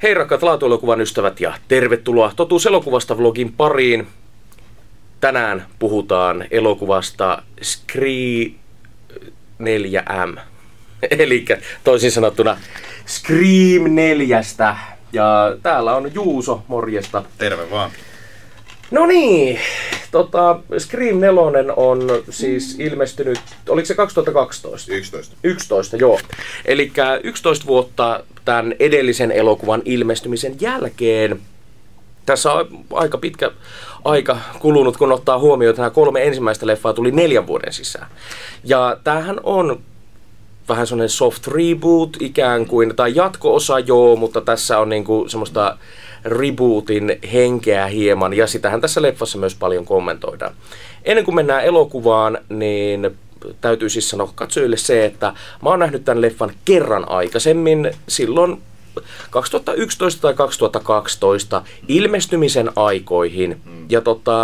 Hei rakkaat laatuelokuvan ystävät ja tervetuloa Totuuselokuvasta vlogin pariin. Tänään puhutaan elokuvasta Scream 4M. Eli toisin sanottuna Scream 4. Ja täällä on Juuso, morjesta. Terve vaan. No niin, Scream 4 on siis ilmestynyt, oliko se 2012? 11, joo. Eli 11 vuotta tämän edellisen elokuvan ilmestymisen jälkeen. Tässä on aika pitkä aika kulunut, kun ottaa huomioon, että nämä 3 ensimmäistä leffaa tuli 4 vuoden sisään. Ja tämähän on vähän sellainen soft reboot ikään kuin, tai jatko-osa joo, mutta tässä on niinku semmoista rebootin henkeä hieman, ja sitähän tässä leffassa myös paljon kommentoidaan. Ennen kuin mennään elokuvaan, niin täytyy siis sanoa katsojille se, että mä oon nähnyt tämän leffan kerran aikaisemmin, silloin 2011 tai 2012 ilmestymisen aikoihin. Ja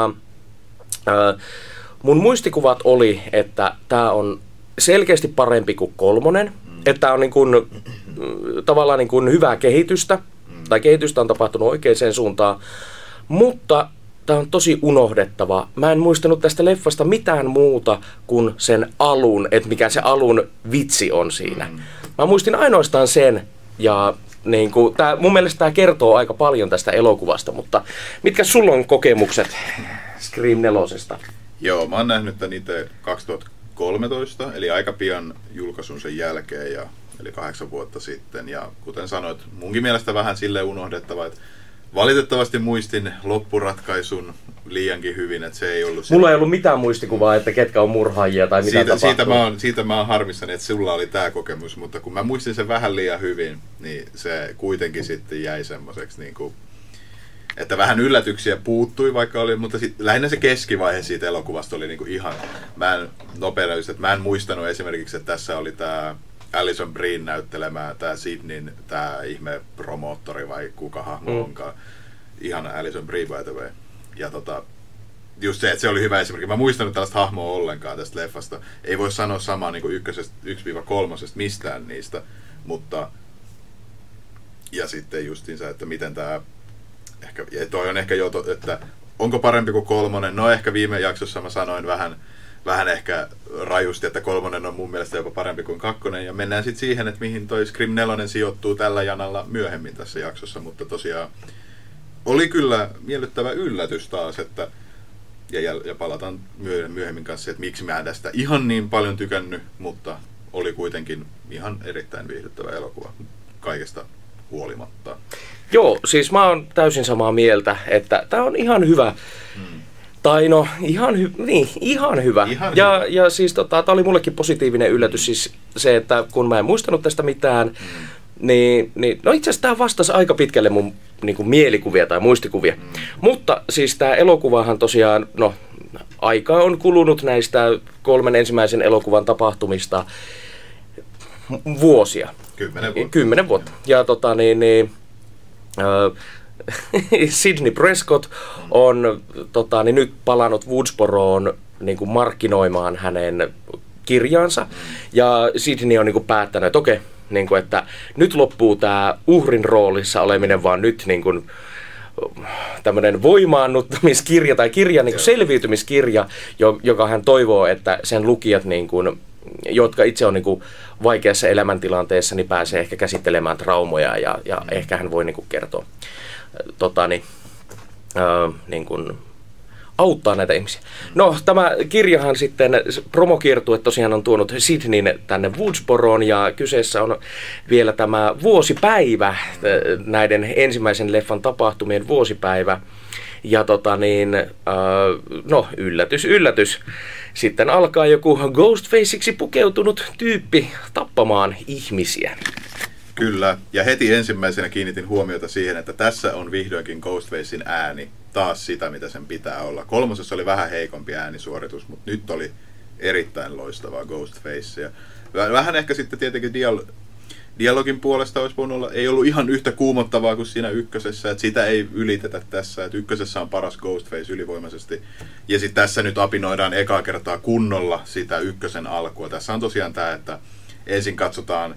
mun muistikuvat oli, että tää on selkeästi parempi kuin 3. Että tää on niin kuin, tavallaan niin kuin hyvää kehitystä. Tai kehitystä on tapahtunut oikeaan suuntaan, mutta tämä on tosi unohdettava. Mä en muistanut tästä leffasta mitään muuta kuin sen alun, että mikä se alun vitsi on siinä. Mä muistin ainoastaan sen, ja niin kuin, mun mielestä tämä kertoo aika paljon tästä elokuvasta, mutta mitkä sulla on kokemukset Scream 4:sta? Joo, mä oon nähnyt tän itse 2013, eli aika pian julkaisun sen jälkeen, eli 8 vuotta sitten, ja kuten sanoit, munkin mielestä vähän silleen unohdettava, että valitettavasti muistin loppuratkaisun liiankin hyvin, että se ei ollut... Mulla ei ollut mitään muistikuvaa, että ketkä on murhaajia tai mitä tapahtuu. Siitä mä oon harmissani, että sulla oli tää kokemus, mutta kun mä muistin sen vähän liian hyvin, niin se kuitenkin sitten jäi semmoiseksi niin kuin, että vähän yllätyksiä puuttui, vaikka oli, mutta lähinnä se keskivaihe siitä elokuvasta oli niin kuin ihan... Mä en muistanut esimerkiksi, että tässä oli tää Alison Breen näyttelemää, tää Sydneyn, tää ihme promoottori vai kuka hahmo onkaan. Ihana Alison Breen by the way. Ja just se, että se oli hyvä esimerkki. Mä muistanut tällaista hahmoa ollenkaan tästä leffasta. Ei voi sanoa samaa niin kuin 1-3 mistään niistä, mutta ja sitten justiinsa, että miten tää ehkä, ja toi on ehkä jo, että onko parempi kuin 3? No ehkä viime jaksossa mä sanoin vähän ehkä rajusti, että 3 on mun mielestä jopa parempi kuin 2. Ja mennään sitten siihen, että mihin toi Scream 4 sijoittuu tällä janalla myöhemmin tässä jaksossa. Mutta tosiaan oli kyllä miellyttävä yllätys taas, että ja palataan myöhemmin kanssa, että miksi mä en tästä ihan niin paljon tykännyt, mutta oli kuitenkin ihan erittäin viihdyttävä elokuva kaikesta huolimatta. Joo, siis mä oon täysin samaa mieltä, että tää on ihan hyvä. Tai no, ihan hyvä. Ja siis tää oli mullekin positiivinen yllätys, siis se, että kun mä en muistanut tästä mitään, niin no itse asiassa tää vastasi aika pitkälle mun niin kuin mielikuvia tai muistikuvia. Mutta siis tää elokuvahan tosiaan, no aikaa on kulunut näistä 3 ensimmäisen elokuvan tapahtumista vuosia. 10 vuotta. Ja Sidney Prescott on nyt palannut Woodsboroon niin kuin markkinoimaan hänen kirjaansa. Ja Sidney on niin kuin päättänyt, että okei, niin kuin, että nyt loppuu tämä uhrin roolissa oleminen, vaan nyt niin kuin, tämmöinen voimaannuttamiskirja tai kirja, niin kuin selviytymiskirja, joka hän toivoo, että sen lukijat, niin kuin, jotka itse on niin kuin vaikeassa elämäntilanteessa, niin pääsee ehkä käsittelemään traumoja ja ehkä hän voi niin kuin kertoa. Niin kuin auttaa näitä ihmisiä. No, tämä kirjahan sitten, promokiertue tosiaan on tuonut Sydneyn tänne Woodsboroon, ja kyseessä on vielä tämä vuosipäivä, näiden ensimmäisen leffan tapahtumien vuosipäivä. Ja no, yllätys. Sitten alkaa joku Ghostfaceiksi pukeutunut tyyppi tappamaan ihmisiä. Kyllä, ja heti ensimmäisenä kiinnitin huomiota siihen, että tässä on vihdoinkin Ghostfacein ääni taas sitä, mitä sen pitää olla. 3. oli vähän heikompi äänisuoritus, mutta nyt oli erittäin loistavaa Ghostfacea. Vähän ehkä sitten tietenkin dialogin puolesta olisi voinut olla, ei ollut ihan yhtä kuumottavaa kuin siinä 1, että sitä ei ylitetä tässä, että 1 on paras Ghostface ylivoimaisesti. Ja sitten tässä nyt apinoidaan ekaa kertaa kunnolla sitä 1 alkua. Tässä on tosiaan tämä, että ensin katsotaan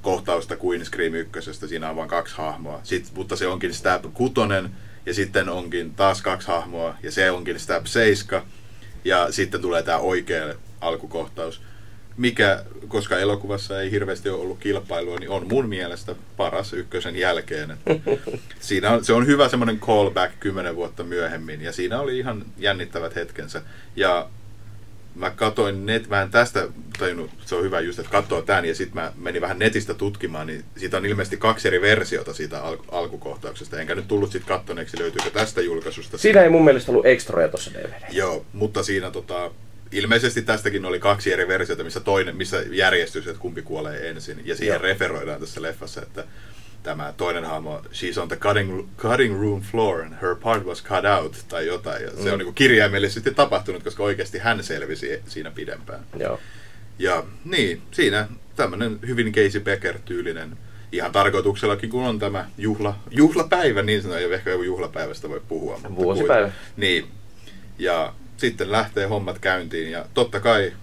kohtausta kuin Scream 1. Siinä on vain 2 hahmoa. Mutta se onkin Stab 6 ja sitten onkin taas 2 hahmoa ja se onkin Stab 7 ja sitten tulee tämä oikea alkukohtaus. Mikä, koska elokuvassa ei hirveästi ole ollut kilpailua, niin on mun mielestä paras 1 jälkeen. Se on hyvä semmoinen callback 10 vuotta myöhemmin ja siinä oli ihan jännittävät hetkensä. Ja mä katsoin mä en tästä tajunnut, se on hyvä just, että katsoo tämän ja sitten mä menin vähän netistä tutkimaan, niin siitä on ilmeisesti 2 eri versiota siitä alkukohtauksesta. Enkä nyt tullut sitten kattoneeksi, löytyykö tästä julkaisusta. Siinä ei mun mielestä ollut extroja tuossa DVD. Joo, mutta siinä ilmeisesti tästäkin oli 2 eri versiota, missä järjestys, että kumpi kuolee ensin. Ja siihen referoidaan tässä leffassa, että tämä toinen hahmo, she's on the cutting room floor and her part was cut out, tai jotain. Ja se on niin kuin kirjaimellisesti tapahtunut, koska oikeasti hän selvisi siinä pidempään. Joo. Ja niin, siinä tämmöinen hyvin Casey Becker-tyylinen, ihan tarkoituksellakin, kun on tämä juhlapäivä, niin sanotaan, ja ehkä joku juhlapäivästä voi puhua. Vuosipäivä. Niin, ja sitten lähtee hommat käyntiin, ja totta kai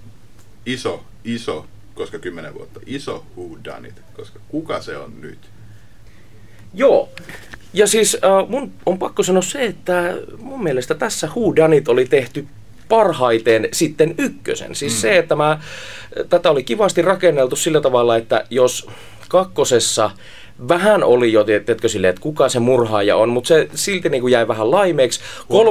iso, koska 10 vuotta, iso who done it, koska kuka se on nyt? Joo, ja siis mun on pakko sanoa se, että mun mielestä tässä who done it oli tehty parhaiten sitten 1. Siis se, että tätä oli kivasti rakenneltu sillä tavalla, että jos 2. vähän oli jo, tiedätkö silleen, että kuka se murhaaja on, mutta se silti niin kuin jäi vähän laimeeksi.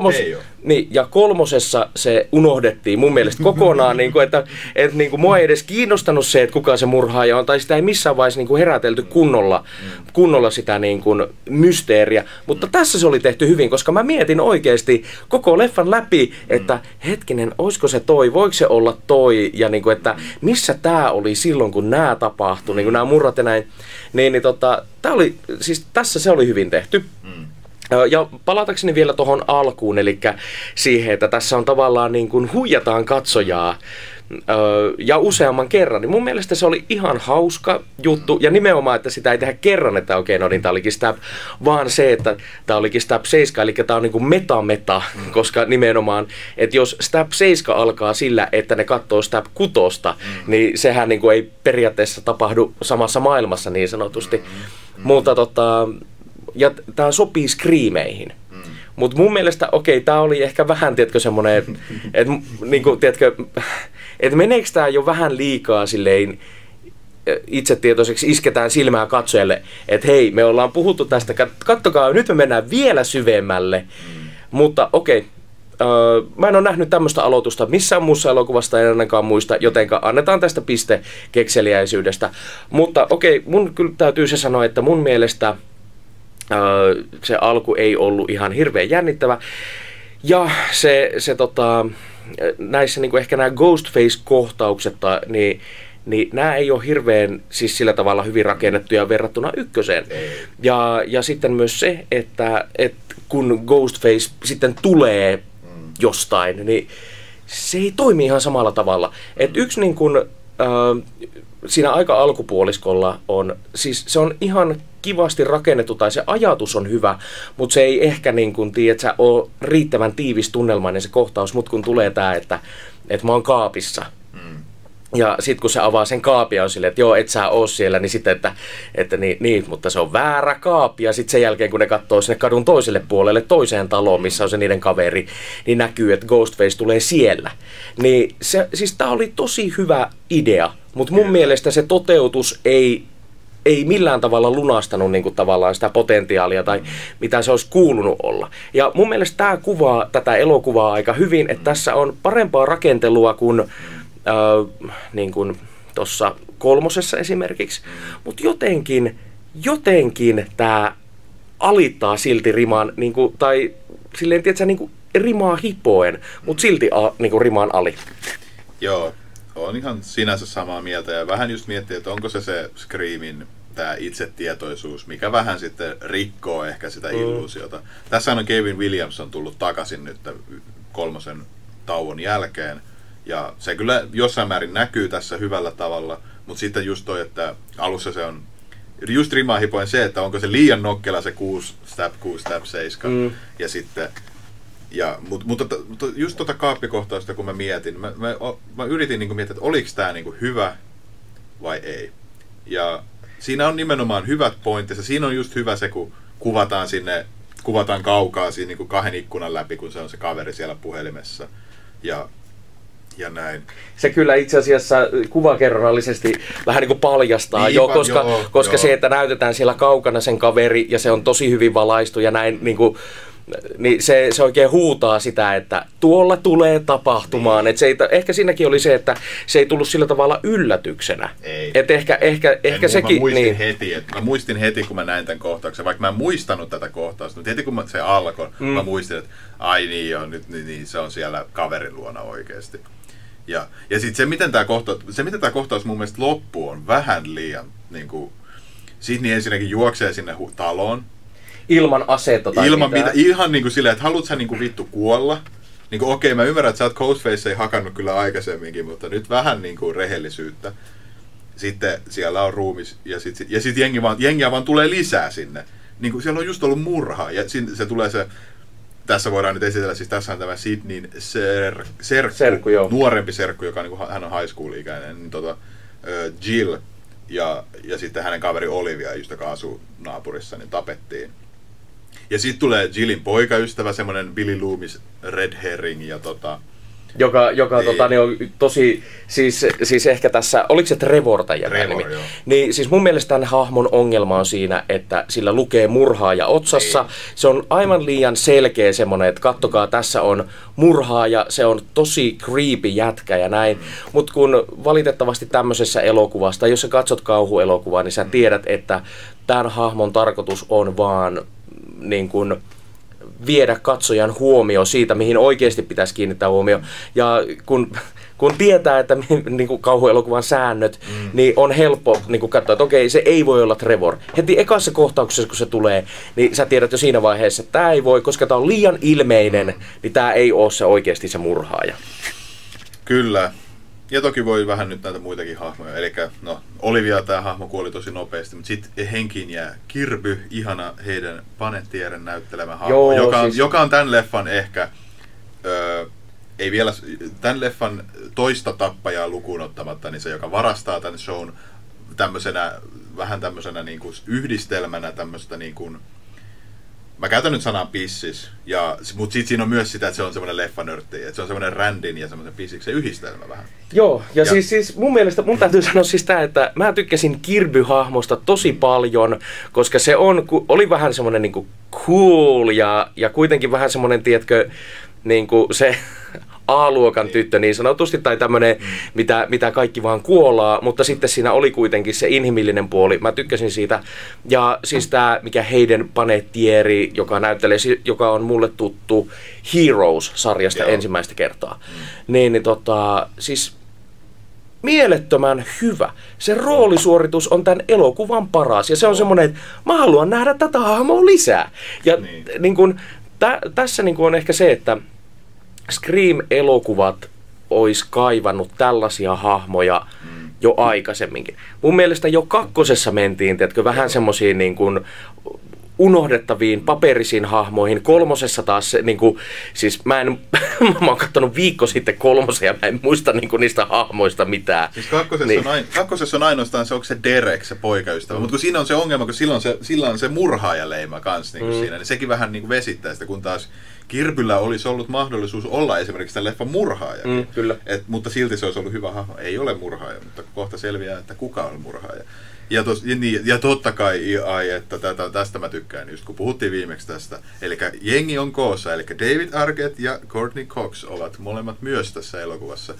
Ja 3. se unohdettiin mun mielestä kokonaan, niin kuin, että niin kuin mua ei edes kiinnostanut se, että kuka se murhaaja on, tai sitä ei missään vaiheessa niin kuin herätelty kunnolla sitä niin kuin mysteeriä. Mutta tässä se oli tehty hyvin, koska mä mietin oikeasti koko leffan läpi, että hetkinen, olisiko se toi, voiko se olla toi, ja niin kuin, että missä tää oli silloin, kun nämä tapahtui, niin kuin nämä murrat ja näin. Tää oli, siis tässä se oli hyvin tehty. Ja palatakseni vielä tuohon alkuun, eli siihen, että tässä on tavallaan niin kuin huijataan katsojaa ja useamman kerran, niin mun mielestä se oli ihan hauska juttu, ja nimenomaan, että sitä ei tehdä kerran, että okei, no niin tää olikin Stab, vaan se, että tää olikin Stab 7, eli tää on niin kuin meta, koska nimenomaan, että jos Stab 7 alkaa sillä, että ne katsoo Stab 6, niin sehän niin kuin ei periaatteessa tapahdu samassa maailmassa niin sanotusti, mutta ja tää sopii Screameihin. Mutta mun mielestä, okei, tää oli ehkä vähän, tiedätkö, semmonen, että niinku, tiedätkö, että meneekö tää jo vähän liikaa silleen itsetietoiseksi, isketään silmää katsojalle, että hei, me ollaan puhuttu tästä, kattokaa, nyt me mennään vielä syvemmälle. Mutta okei, mä en ole nähnyt tämmöistä aloitusta missään muussa elokuvasta, en ainakaan muista, jotenka annetaan tästä piste kekseliäisyydestä. Mutta okei, mun kyllä täytyy se sanoa, että mun mielestä se alku ei ollut ihan hirveän jännittävä. Ja näissä niin kuin ehkä nämä Ghostface-kohtaukset, niin nämä ei ole hirveän siis sillä tavalla hyvin rakennettuja verrattuna 1. Ja sitten myös se, että kun Ghostface sitten tulee jostain, niin se ei toimi ihan samalla tavalla. Että yksi niin kuin, siinä aika alkupuoliskolla on, siis se on ihan kivasti rakennettu, tai se ajatus on hyvä, mutta se ei ehkä niin kuin, tiedätkö, ole riittävän tiivis tunnelmainen se kohtaus, mutta kun tulee tämä, että mä oon kaapissa. Ja sitten kun se avaa sen kaapia, on silleen, että joo, et sä oo siellä, niin sitten, että niin, mutta se on väärä kaapi. Ja sitten sen jälkeen, kun ne katsoo sinne kadun toiselle puolelle, toiseen taloon, missä on se niiden kaveri, niin näkyy, että Ghostface tulee siellä. Niin siis tää oli tosi hyvä idea, mutta mun mielestä se toteutus ei millään tavalla lunastanut niin kuin tavallaan sitä potentiaalia tai mitä se olisi kuulunut olla. Ja mun mielestä tämä kuvaa tätä elokuvaa aika hyvin, että tässä on parempaa rakentelua kuin niin kuin tuossa 3. esimerkiksi, mutta jotenkin tämä alittaa silti riman, niin kuin, tai silleen, tiedätkö, niin kuin rimaa hipoen, mutta silti niin kuin riman ali. Joo, on ihan sinänsä samaa mieltä ja vähän just miettii, että onko se Screamin tämä itsetietoisuus, mikä vähän sitten rikkoo ehkä sitä illuusiota. Tässä on Kevin Williamson tullut takaisin nyt 3. tauon jälkeen. Ja se kyllä jossain määrin näkyy tässä hyvällä tavalla, mutta sitten just toi, että alussa se on just rimaa hipoen se, että onko se liian nokkela se 6, Stab 7. Ja sitten, mutta just tuota kaappikohtausta kun mä mietin, mä yritin niin miettiä, että oliko tämä niin hyvä vai ei. Ja siinä on nimenomaan hyvät pointit, ja siinä on just hyvä se, kun kuvataan kaukaa siinä niin kuin 2 ikkunan läpi, kun se on se kaveri siellä puhelimessa. Ja näin. Se kyllä itse asiassa kuvakerronnallisesti vähän niin kuin paljastaa koska se, että näytetään siellä kaukana sen kaveri ja se on tosi hyvin valaistu ja näin niin se oikein huutaa sitä, että tuolla tulee tapahtumaan. Niin. Ehkä siinäkin oli se, että se ei tullut sillä tavalla yllätyksenä. Ei. Et ehkä sekin... Mä muistin heti, kun mä näin tämän kohtauksen, vaikka mä en muistanut tätä kohtausta, mutta heti kun se alkoi, mä muistin, että ai niin joo, nyt niin, se on siellä kaverin luona oikeasti. Ja sitten se, miten tämä kohtaus mun mielestä loppuu, on vähän liian... Niin kuin, Sidney ensinnäkin juoksee sinne taloon. Ilman aseetta tai mitään. Ihan niin kuin silleen, että haluat sä niin kuin vittu kuolla. Niin kuin okei, mä ymmärrän, että sä oot Ghostface ei hakannut kyllä aikaisemminkin, mutta nyt vähän niin kuin rehellisyyttä. Sitten siellä on ruumis ja sitten jengiä vaan tulee lisää sinne. Niin kuin siellä on just ollut murha ja se tulee se... Tässä voidaan nyt esitellä, siis tässä on tämä Sidneyn serkku, nuorempi serkku, joka niin kuin, hän on high school-ikäinen, niin Jill ja sitten hänen kaveri Olivia, joka asuu naapurissa, niin tapettiin. Ja sitten tulee Jillin poikaystävä, semmoinen Billy Loomis red herring ja Joka niin on tosi, siis ehkä tässä, oliko se Trevor tai jotain nimi? Niin siis mun mielestä tämän hahmon ongelma on siinä, että sillä lukee murhaaja otsassa. Ei. Se on aivan liian selkeä semmoinen, että kattokaa, tässä on murhaaja, se on tosi creepy jätkä ja näin. Mutta kun valitettavasti tämmöisessä elokuvassa, jos sä katsot kauhuelokuvaa, niin sä tiedät, että tämän hahmon tarkoitus on vaan niin kuin viedä katsojan huomio siitä, mihin oikeasti pitäisi kiinnittää huomio. Ja kun tietää, että niin kuin kauhuelokuvan säännöt, niin on helppo niin kuin katsoa, että okei, se ei voi olla Trevor. Heti ekassa kohtauksessa, kun se tulee, niin sä tiedät jo siinä vaiheessa, että tämä ei voi, koska tämä on liian ilmeinen, niin tämä ei ole se oikeasti se murhaaja. Kyllä. Ja toki voi vähän nyt näitä muitakin hahmoja. Eli Olivia tämä hahmo kuoli tosi nopeasti, mutta sitten henkiin jää Kirby, ihana heidän Panettieren näyttelemä hahmo, joka on tämän leffan ehkä, ei vielä, tämän leffan toista tappajaa lukuun ottamatta, niin se, joka varastaa tämän shown vähän tämmöisenä niin kuin yhdistelmänä tämmöistä niin kuin, mä käytän nyt sanaa pissis, mutta sitten siinä on myös sitä, että se on semmoinen leffanörtti, että se on semmoinen rändin ja semmoisen pissiksen yhdistelmä vähän. Joo, ja siis mun mielestä, mun täytyy sanoa siis tämä, että mä tykkäsin Kirby-hahmosta tosi paljon, koska se oli vähän semmoinen niinku cool ja kuitenkin vähän semmoinen, tiedätkö, niinku se A-luokan tyttö niin sanotusti, tai tämmöinen, mitä kaikki vaan kuolaa, mutta sitten siinä oli kuitenkin se inhimillinen puoli. Mä tykkäsin siitä. Ja siis tämä, mikä Hayden Panettiere, joka on mulle tuttu Heroes-sarjasta ensimmäistä kertaa. Siis mielettömän hyvä. Se roolisuoritus on tämän elokuvan paras. Ja se on semmoinen, että mä haluan nähdä tätä hahmoa lisää. Ja niin kun, tässä niin kun on ehkä se, että Scream-elokuvat olisi kaivannut tällaisia hahmoja jo aikaisemminkin. Mun mielestä jo 2. mentiin, tiedätkö, vähän semmoisiin niin kuin unohdettaviin paperisiin hahmoihin. 3. taas se, niin kuin, siis mä oon katsonut viikko sitten 3. ja mä en muista niin kuin niistä hahmoista mitään. Siis 2. on ainoastaan se, onko se Derek, se poikaystävä, mutta kun siinä on se ongelma, kun silloin on se murhaajaleima kanssa niin siinä, niin sekin vähän niin kuin vesittää sitä, kun taas Kirbyllä olisi ollut mahdollisuus olla esimerkiksi tämän leffan murhaajakin. Kyllä. Mutta silti se olisi ollut hyvä hahmo. Ei ole murhaaja, mutta kohta selviää, että kuka on murhaaja. Ja totta kai, että tästä mä tykkään, just kun puhuttiin viimeksi tästä. Eli jengi on koossa, eli David Arquette ja Courtney Cox ovat molemmat myös tässä elokuvassa.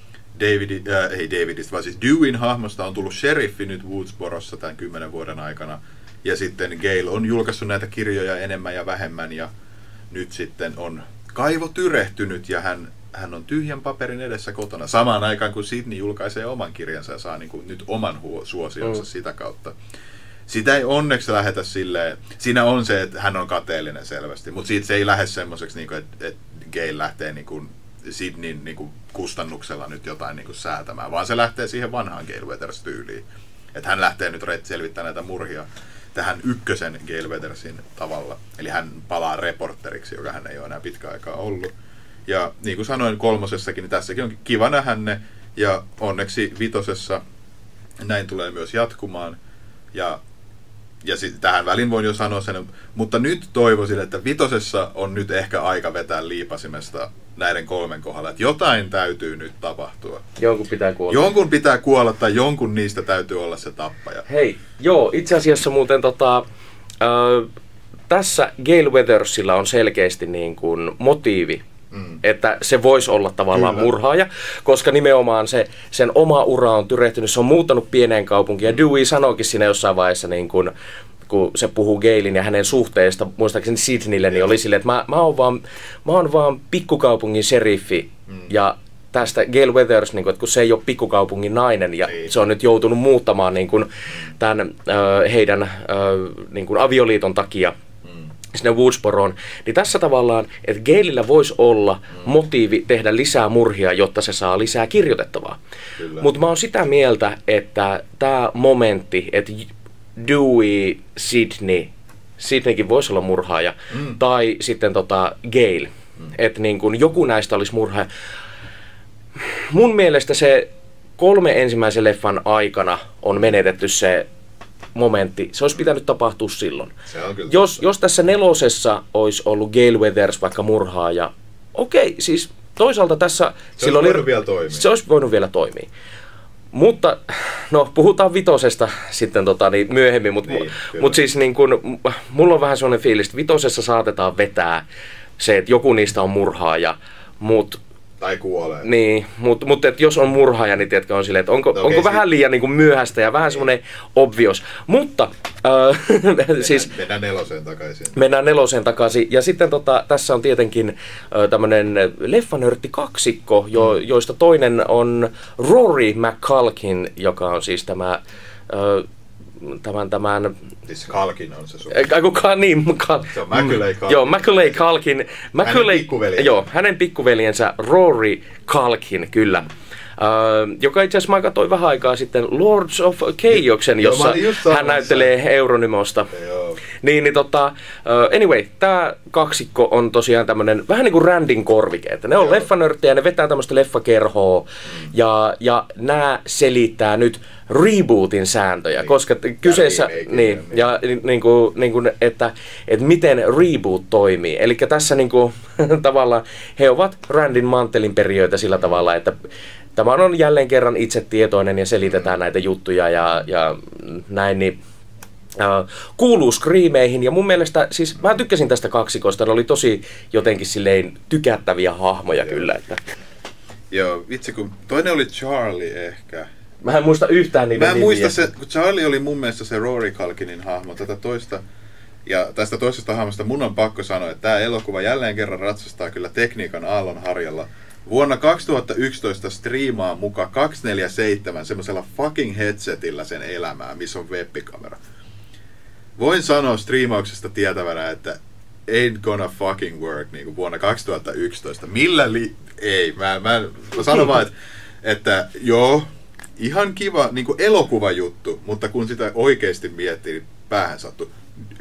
Davidista, vaan siis Deweyn hahmosta on tullut sheriffi nyt Woodsborossa tämän 10 vuoden aikana. Ja sitten Gale on julkaissut näitä kirjoja enemmän ja vähemmän ja nyt sitten on kaivo tyrehtynyt ja hän on tyhjän paperin edessä kotona. Samaan aikaan kun Sidney julkaisee oman kirjansa ja saa niin kuin nyt oman suosionsa sitä kautta. Sitä ei onneksi lähetä silleen, siinä on se, että hän on kateellinen selvästi, mutta siitä se ei lähde semmoiseksi, niin että Gale lähtee niin kuin Sidneyn niin kuin kustannuksella nyt jotain niin kuin säätämään, vaan se lähtee siihen vanhaan Gale Weathers-tyyliin. Että hän lähtee nyt selvittämään näitä murhia tähän ykkösen Gale Weathersin tavalla. Eli hän palaa reporteriksi, joka hän ei ole enää pitkään aikaa ollut. Ja niin kuin sanoin 3. niin tässäkin on kiva nähdä ne. Ja onneksi 5. näin tulee myös jatkumaan. Ja tähän väliin voin jo sanoa sen, mutta nyt toivoisin, että vitosessa on nyt ehkä aika vetää liipasimesta näiden 3 kohdalla. Että jotain täytyy nyt tapahtua. Jonkun pitää kuolla tai jonkun niistä täytyy olla se tappaja. Hei, joo, itse asiassa muuten tässä Gale Weathersilla on selkeästi niin kuin motiivi. Että se voisi olla tavallaan murhaaja, koska nimenomaan sen oma ura on tyrehtynyt, se on muuttanut pieneen kaupunkiin. Ja Dewey sanoikin siinä jossain vaiheessa, niin kun se puhuu Galein ja hänen suhteesta, muistaakseni Sydneylle, niin oli silleen, että mä oon vaan pikkukaupungin sheriffi. Ja tästä Gale Weathers, niin kun, että kun se ei ole pikkukaupungin nainen ja se on nyt joutunut muuttamaan niin kun, tämän heidän niin kun avioliiton takia sinne Woodsboroon, niin tässä tavallaan, että Galella voisi olla motiivi tehdä lisää murhia, jotta se saa lisää kirjoitettavaa. Mutta mä oon sitä mieltä, että tämä momentti, että Dewey, Sydneykin voisi olla murhaaja, tai sitten Gale, että niin kun joku näistä olisi murhaaja. Mun mielestä se 3 ensimmäisen leffan aikana on menetetty se momentti. Se olisi pitänyt tapahtua silloin. Jos tässä 4 olisi ollut Gale Weathers vaikka murhaaja, okei, siis toisaalta tässä se olisi voinut vielä toimia. Mutta, no puhutaan 5 sitten niin myöhemmin, mutta siis niin kun, mulla on vähän sellainen fiilis, että 5 saatetaan vetää se, että joku niistä on murhaaja, tai kuolee. Niin, mutta jos on murhaaja, niin tiedätkö, on silleen, että onko vähän liian niin kuin myöhäistä ja vähän semmoinen obvious. Mutta siis mennään 4 takaisin. Mennään 4 takaisin. Ja sitten tässä on tietenkin tämmöinen leffanörtti kaksikko, joista toinen on Rory McCulkin, joka on siis tämän Siis Culkin on se sun. Se on Macaulay Culkin. Joo, Macaulay Culkin. Hänen pikkuveljensä Rory Culkin, kyllä. Joka itse asiassa mä katsoin vähän aikaa sitten Lords of Chaosen, jossa hän näyttelee Euronymosta. Anyway, tää kaksikko on tosiaan tämmönen vähän niin kuin Randin korvike, että ne on leffanörttejä, ne vetää tämmöistä leffakerhoa ja nämä selittää nyt rebootin sääntöjä, koska kyseessä että miten reboot toimii. Eli tässä tavallaan he ovat Randin mantelin perijöitä sillä tavalla, että tämä on jälleen kerran itsetietoinen ja selitetään näitä juttuja ja näin, niin kuuluu Screameihin. Ja mun mielestä, siis mä tykkäsin tästä kaksikosta, ne oli tosi jotenkin silleen tykättäviä hahmoja kyllä. Että. Joo, vitsi kun toinen oli Charlie ehkä. Mä en muista yhtään niitä nimiä. Mä en muista se, kun Charlie oli mun mielestä se Rory Culkinin hahmo, tätä toista. Ja tästä toisesta hahmosta mun on pakko sanoa, että tämä elokuva jälleen kerran ratsastaa kyllä tekniikan aallonharjalla. Vuonna 2011 striimaa muka 247 semmoisella fucking headsetillä sen elämää, missä on webbikamera. Voin sanoa striimauksesta tietävänä, että ain't gonna fucking work niin kuin vuonna 2011. Ei, mä sanon vaan, että joo, ihan kiva niin kuin elokuvajuttu, mutta kun sitä oikeasti miettii, niin päähän sattuu.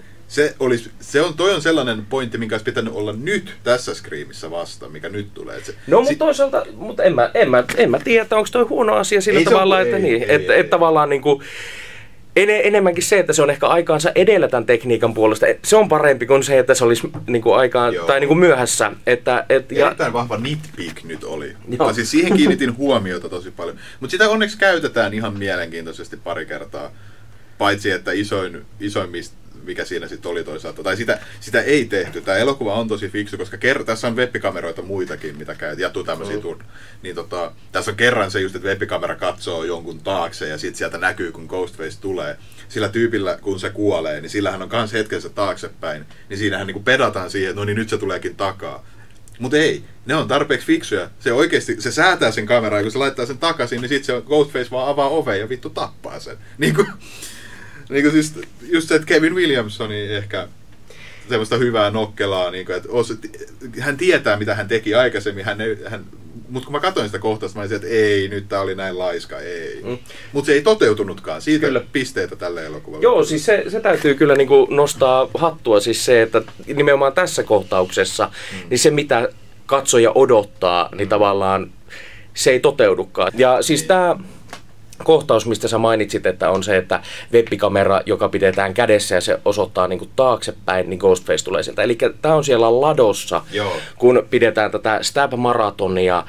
Toi on sellainen pointti, minkä olisi pitänyt olla nyt tässä Screamissa vasta, mikä nyt tulee. Mutta toisaalta, en mä tiedä, onko toi huono asia sillä tavalla, että tavallaan niinku, enemmänkin se, että se on ehkä aikaansa edellä tämän tekniikan puolesta. Se on parempi kuin se, että se olisi niinku aikaan tai niinku myöhässä. Erittäin vahva nitpick nyt oli. Mutta siis siihen kiinnitin huomiota tosi paljon. Mutta sitä onneksi käytetään ihan mielenkiintoisesti pari kertaa. Paitsi, että isoimmista mikä siinä sitten oli toisaalta. Tai sitä ei tehty. Tämä elokuva on tosi fiksu, koska tässä on webbikameroita muitakin, mitä jatuu tämmöisiä niin tässä on kerran se just, että webbikamera katsoo jonkun taakse ja sitten sieltä näkyy, kun Ghostface tulee. Sillä tyypillä, kun se kuolee, niin sillähän on kans hetkensä taaksepäin. Niin siinähän niinku pedataan siihen, että no niin nyt se tuleekin takaa. Mutta ei, ne on tarpeeksi fiksuja. Se säätää sen kameraa, ja kun se laittaa sen takaisin, niin sitten se Ghostface vaan avaa oven ja vittu tappaa sen. Niinku siis just se, että Kevin Williamsoni ehkä semmoista hyvää nokkelaa, niinku, että hän tietää, mitä hän teki aikaisemmin, mutta kun mä katsoin sitä kohtausta, mä olisin, että ei, nyt tää oli näin laiska, ei. Mutta se ei toteutunutkaan, siitä kyllä pisteitä tälle elokuvalle. Joo, siis se täytyy kyllä niinku nostaa hattua, siis se, että nimenomaan tässä kohtauksessa, niin se mitä katsoja odottaa, niin tavallaan se ei toteudukaan. Ja siis kohtaus, mistä sä mainitsit, että on se, että webbikamera, joka pidetään kädessä ja se osoittaa niin kuin taaksepäin, niin Ghostface tulee sieltä. Eli tää on siellä ladossa, kun pidetään tätä Stab-maratonia.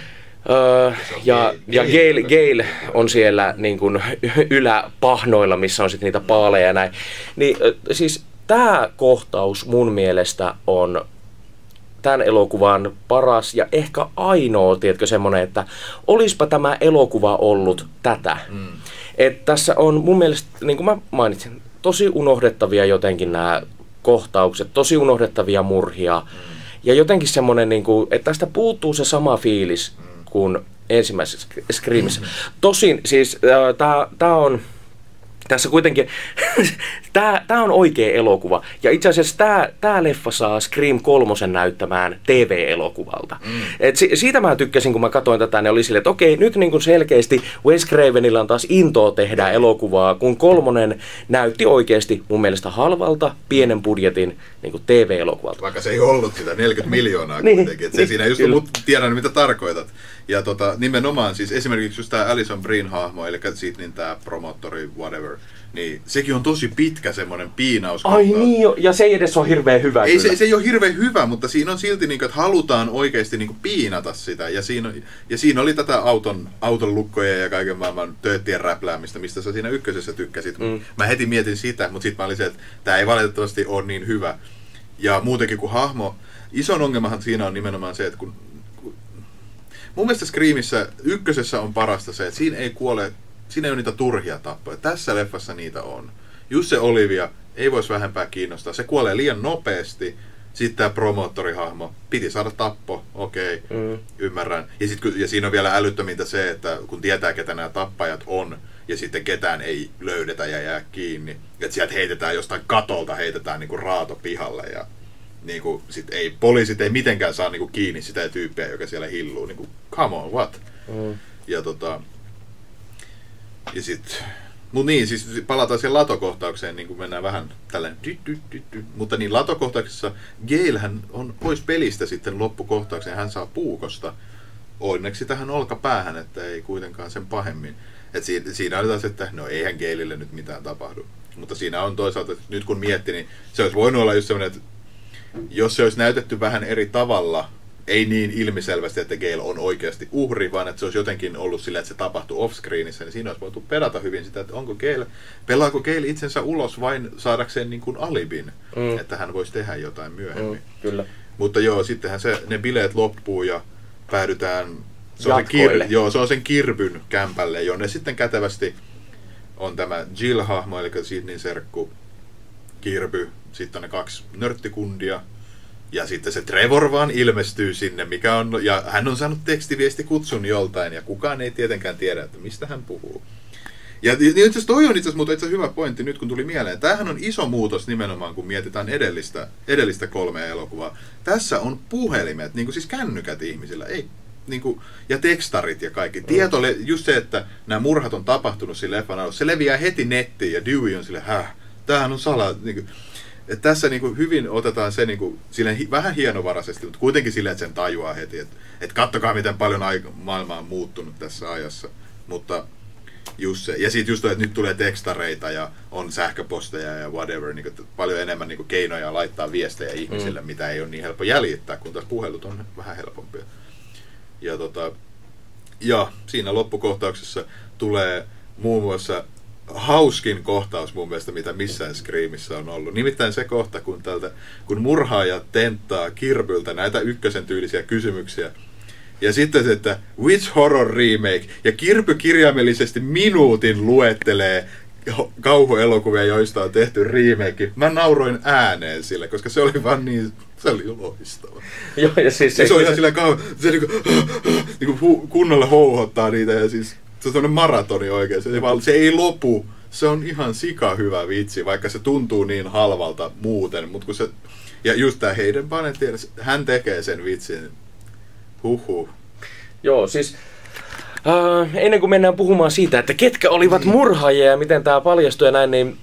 Ja Gale on siellä niin kuin yläpahnoilla, missä on sitten niitä paaleja ja näin. Niin, siis tämä kohtaus mun mielestä on tämän elokuvan paras ja ehkä ainoa, tiedätkö, semmoinen, että olispa tämä elokuva ollut tätä. Et tässä on mun mielestä, niin kuin mä mainitsin, tosi unohdettavia jotenkin nämä kohtaukset, tosi unohdettavia murhia. Ja jotenkin semmoinen, niin kuin, että tästä puuttuu se sama fiilis kuin ensimmäisessä Screamissä. Tosin siis tämä on tässä kuitenkin, tämä on oikea elokuva. Ja itse asiassa tämä leffa saa Scream 3 näyttämään TV-elokuvalta. Et siitä mä tykkäsin, kun mä katsoin tätä, ne oli silleen, että okei, nyt niin kuin selkeästi Wes Cravenilla on taas intoa tehdä elokuvaa, kun 3 näytti oikeasti mun mielestä halvalta, pienen budjetin niin kuin TV-elokuvalta. Vaikka se ei ollut sitä 40 miljoonaa kuitenkin. Se siinä just, mutta tiedän mitä tarkoitat. Ja nimenomaan siis esimerkiksi just tämä Alison Breen hahmo, eli Sidneyn tämä promottori, whatever, niin sekin on tosi pitkä semmoinen piinaus. Ai niin jo, ja se ei edes ole hirveän hyvä. Ei, se ei ole hirveän hyvä, mutta siinä on silti, niin kuin, että halutaan oikeasti niin kuin piinata sitä. Ja siinä oli tätä auton lukkoja ja kaiken maailman tööttien räpläämistä, mistä sä siinä ykkösessä tykkäsit. Mä heti mietin sitä, mutta sitten mä olin se, että tämä ei valitettavasti ole niin hyvä. Ja muutenkin kuin hahmo, ison ongelmahan siinä on nimenomaan se, että kun mun mielestä Screamissä ykkösessä on parasta se, että siinä ei ole niitä turhia tappoja. Tässä leffassa niitä on. Just se Olivia ei voisi vähempää kiinnostaa. Se kuolee liian nopeasti. Sitten tämä promoottorihahmo. Piti saada tappo. Okei, ymmärrän. Ja siinä on vielä älyttömintä se, että kun tietää, ketä nämä tappajat on, ja sitten ketään ei löydetä ja jää kiinni. Että sieltä heitetään jostain katolta, heitetään niinku raato pihalle ja niinku, sit poliisit ei mitenkään saa niinku kiinni sitä tyyppiä, joka siellä hilluu. Niinku, come on, what? Ja sit, mut niin, siis palataan siihen latokohtaukseen, niin kuin mennään vähän tälleen mutta niin latokohtauksessa Galehän on pois pelistä sitten loppukohtaukseen, hän saa puukosta onneksi tähän olkapäähän, että ei kuitenkaan sen pahemmin. Et siinä oli taas, että no eihän Galelle nyt mitään tapahdu. Mutta siinä on toisaalta, että nyt kun mietti, niin se olisi voinut olla just semmoinen, että jos se olisi näytetty vähän eri tavalla, ei niin ilmiselvästi, että Gale on oikeasti uhri, vaan että se olisi jotenkin ollut sillä, että se tapahtui off-screenissä, niin siinä olisi voitu pedata hyvin sitä, että pelaako Gale itsensä ulos vain saadakseen niin kuin alibin, että hän voisi tehdä jotain myöhemmin. Kyllä. Mutta joo, sittenhän ne bileet loppuu ja päädytään se on sen Kirbyn kämpälle, jonne sitten kätevästi on tämä Jill-hahmo, eli Sidneyn serkku, Kirby, sitten on ne 2 nörttikundia, ja sitten se Trevor vaan ilmestyy sinne, ja hän on saanut tekstiviestikutsun joltain, ja kukaan ei tietenkään tiedä, että mistä hän puhuu. Ja itse asiassa toi on itse asiassa hyvä pointti nyt, kun tuli mieleen. Tämähän on iso muutos nimenomaan, kun mietitään edellistä 3 elokuvaa. Tässä on puhelimet, niin kuin siis kännykät ihmisillä, ei, niin kuin, ja tekstarit ja kaikki. Tieto, just se, että nämä murhat on tapahtunut siinä leffan alussa, se leviää heti nettiin, ja Dewey on sille, tämähän on niin kuin, että tässä niin kuin hyvin otetaan se niin kuin, vähän hienovaraisesti, mutta kuitenkin silleen, että sen tajuaa heti, että kattokaa miten paljon maailma on muuttunut tässä ajassa. Mutta just se. Ja sitten just että nyt tulee tekstareita ja on sähköposteja ja whatever, niin kuin, paljon enemmän niin kuin keinoja laittaa viestejä ihmisille, mitä ei ole niin helppo jäljittää, kun taas puhelut on vähän helpompia. Ja siinä loppukohtauksessa tulee muun muassa hauskin kohtaus mun mielestä, mitä missään Screamissa on ollut. Nimittäin se kohta, kun murhaaja tenttaa Kirbyltä näitä ykkösen tyylisiä kysymyksiä. Ja sitten se, että which horror remake? Ja Kirby kirjaimellisesti minuutin luettelee kauhuelokuvia, joista on tehty remake. Mä nauroin ääneen sille, koska se oli vaan niin, se oli loistava. Joo, ja siis se on ihan silleen se niinku kunnolla houhottaa niitä ja siis se on sellainen maratoni oikein. Se ei lopu. Se on ihan sika hyvä vitsi, vaikka se tuntuu niin halvalta muuten. Mut kun se, ja just tää Hayden Panettiere, hän tekee sen vitsin. Huhhuh. Joo, siis ennen kuin mennään puhumaan siitä, että ketkä olivat murhaajia ja miten tämä paljastui ja näin, niin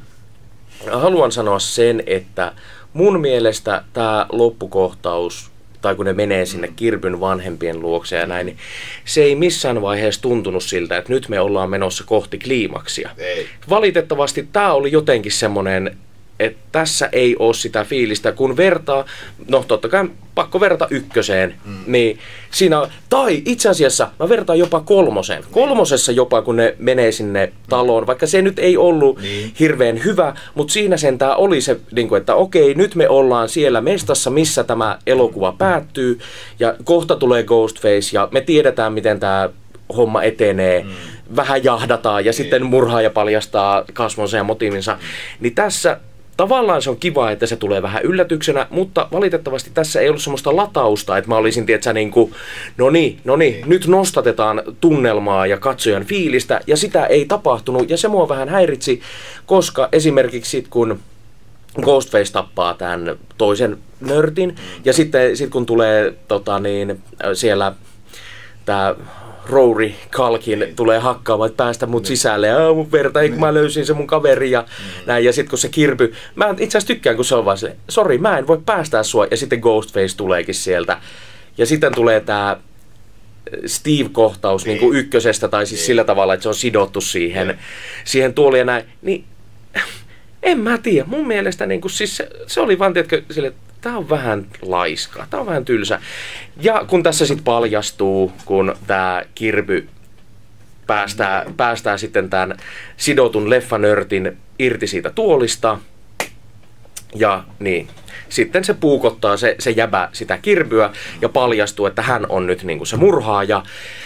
haluan sanoa sen, että mun mielestä tämä loppukohtaus tai kun ne menee sinne Kirbyn vanhempien luokse ja näin, niin se ei missään vaiheessa tuntunut siltä, että nyt me ollaan menossa kohti kliimaksia. Ei. Valitettavasti tämä oli jotenkin semmoinen, että tässä ei ole sitä fiilistä, kun vertaa, no totta kai pakko verrata 1, niin siinä, tai itse asiassa mä vertaan jopa 3. Kolmosessa jopa, kun ne menee sinne taloon, vaikka se nyt ei ollut hirveän hyvä, mutta siinä sentään oli se, että okei, nyt me ollaan siellä mestassa, missä tämä elokuva päättyy, ja kohta tulee Ghostface, ja me tiedetään, miten tämä homma etenee, vähän jahdataan, ja sitten murhaaja paljastaa kasvonsa ja motiivinsa, niin tässä tavallaan se on kiva, että se tulee vähän yllätyksenä, mutta valitettavasti tässä ei ollut semmoista latausta, että mä olisin, tietsä, no niin, nyt nostatetaan tunnelmaa ja katsojan fiilistä, ja sitä ei tapahtunut, ja se mua vähän häiritsi, koska esimerkiksi sit, kun Ghostface tappaa tämän toisen nörtin, ja sitten kun tulee siellä tämä Rory Culkin tulee hakkaamaan, että päästä mut sisälle, ja mun verta, eikö mä löysin se mun kaveri ja näin, ja sitten kun se Kirby, mä itse asiassa tykkään, kun se on vaan silleen, sori, mä en voi päästää sua, ja sitten Ghostface tuleekin sieltä, ja sitten tulee tää Steve-kohtaus niin kuin 1, tai siis sillä tavalla, että se on sidottu siihen tuoliin ja näin, niin en mä tiedä, mun mielestä niin kuin, siis se oli vaan, tiedätkö, silleen, tää on vähän laiska, tää on vähän tylsä. Ja kun tässä sitten paljastuu, kun tää Kirby päästää sitten tämän sidotun leffanörtin irti siitä tuolista, ja niin, sitten se puukottaa se jäbä sitä Kirbyä ja paljastuu, että hän on nyt niinku se murhaaja.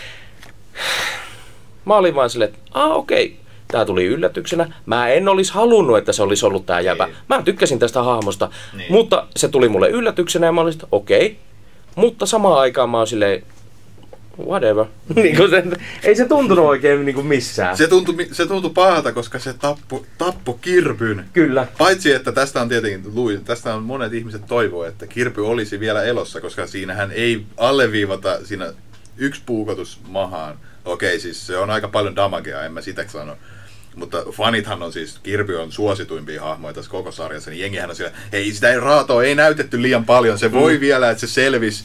Mä olin vaan silleen, että okei. Tää tuli yllätyksenä. Mä en olisi halunnut, että se olisi ollut tää jäbä. Mä tykkäsin tästä hahmosta, mutta se tuli mulle yllätyksenä ja mä olin, että okei. Mutta samaan aikaan mä oon silleen, whatever. Ei se tuntunut oikein missään. Se tuntui pahalta, koska se tappoi Kirbyn. Kyllä. Paitsi, että tästä on tietenkin, tästä on monet ihmiset toivoo, että Kirby olisi vielä elossa, koska siinähän ei alleviivata siinä 1 puukotus mahaan. Okei, siis se on aika paljon damagea, en mä sitä sano. Mutta fanithan on siis, Kirby on suosituimpia hahmoja tässä koko sarjassa, niin jengihän on siellä, hei sitä raatoa ei näytetty liian paljon, se voi vielä, että se selvisi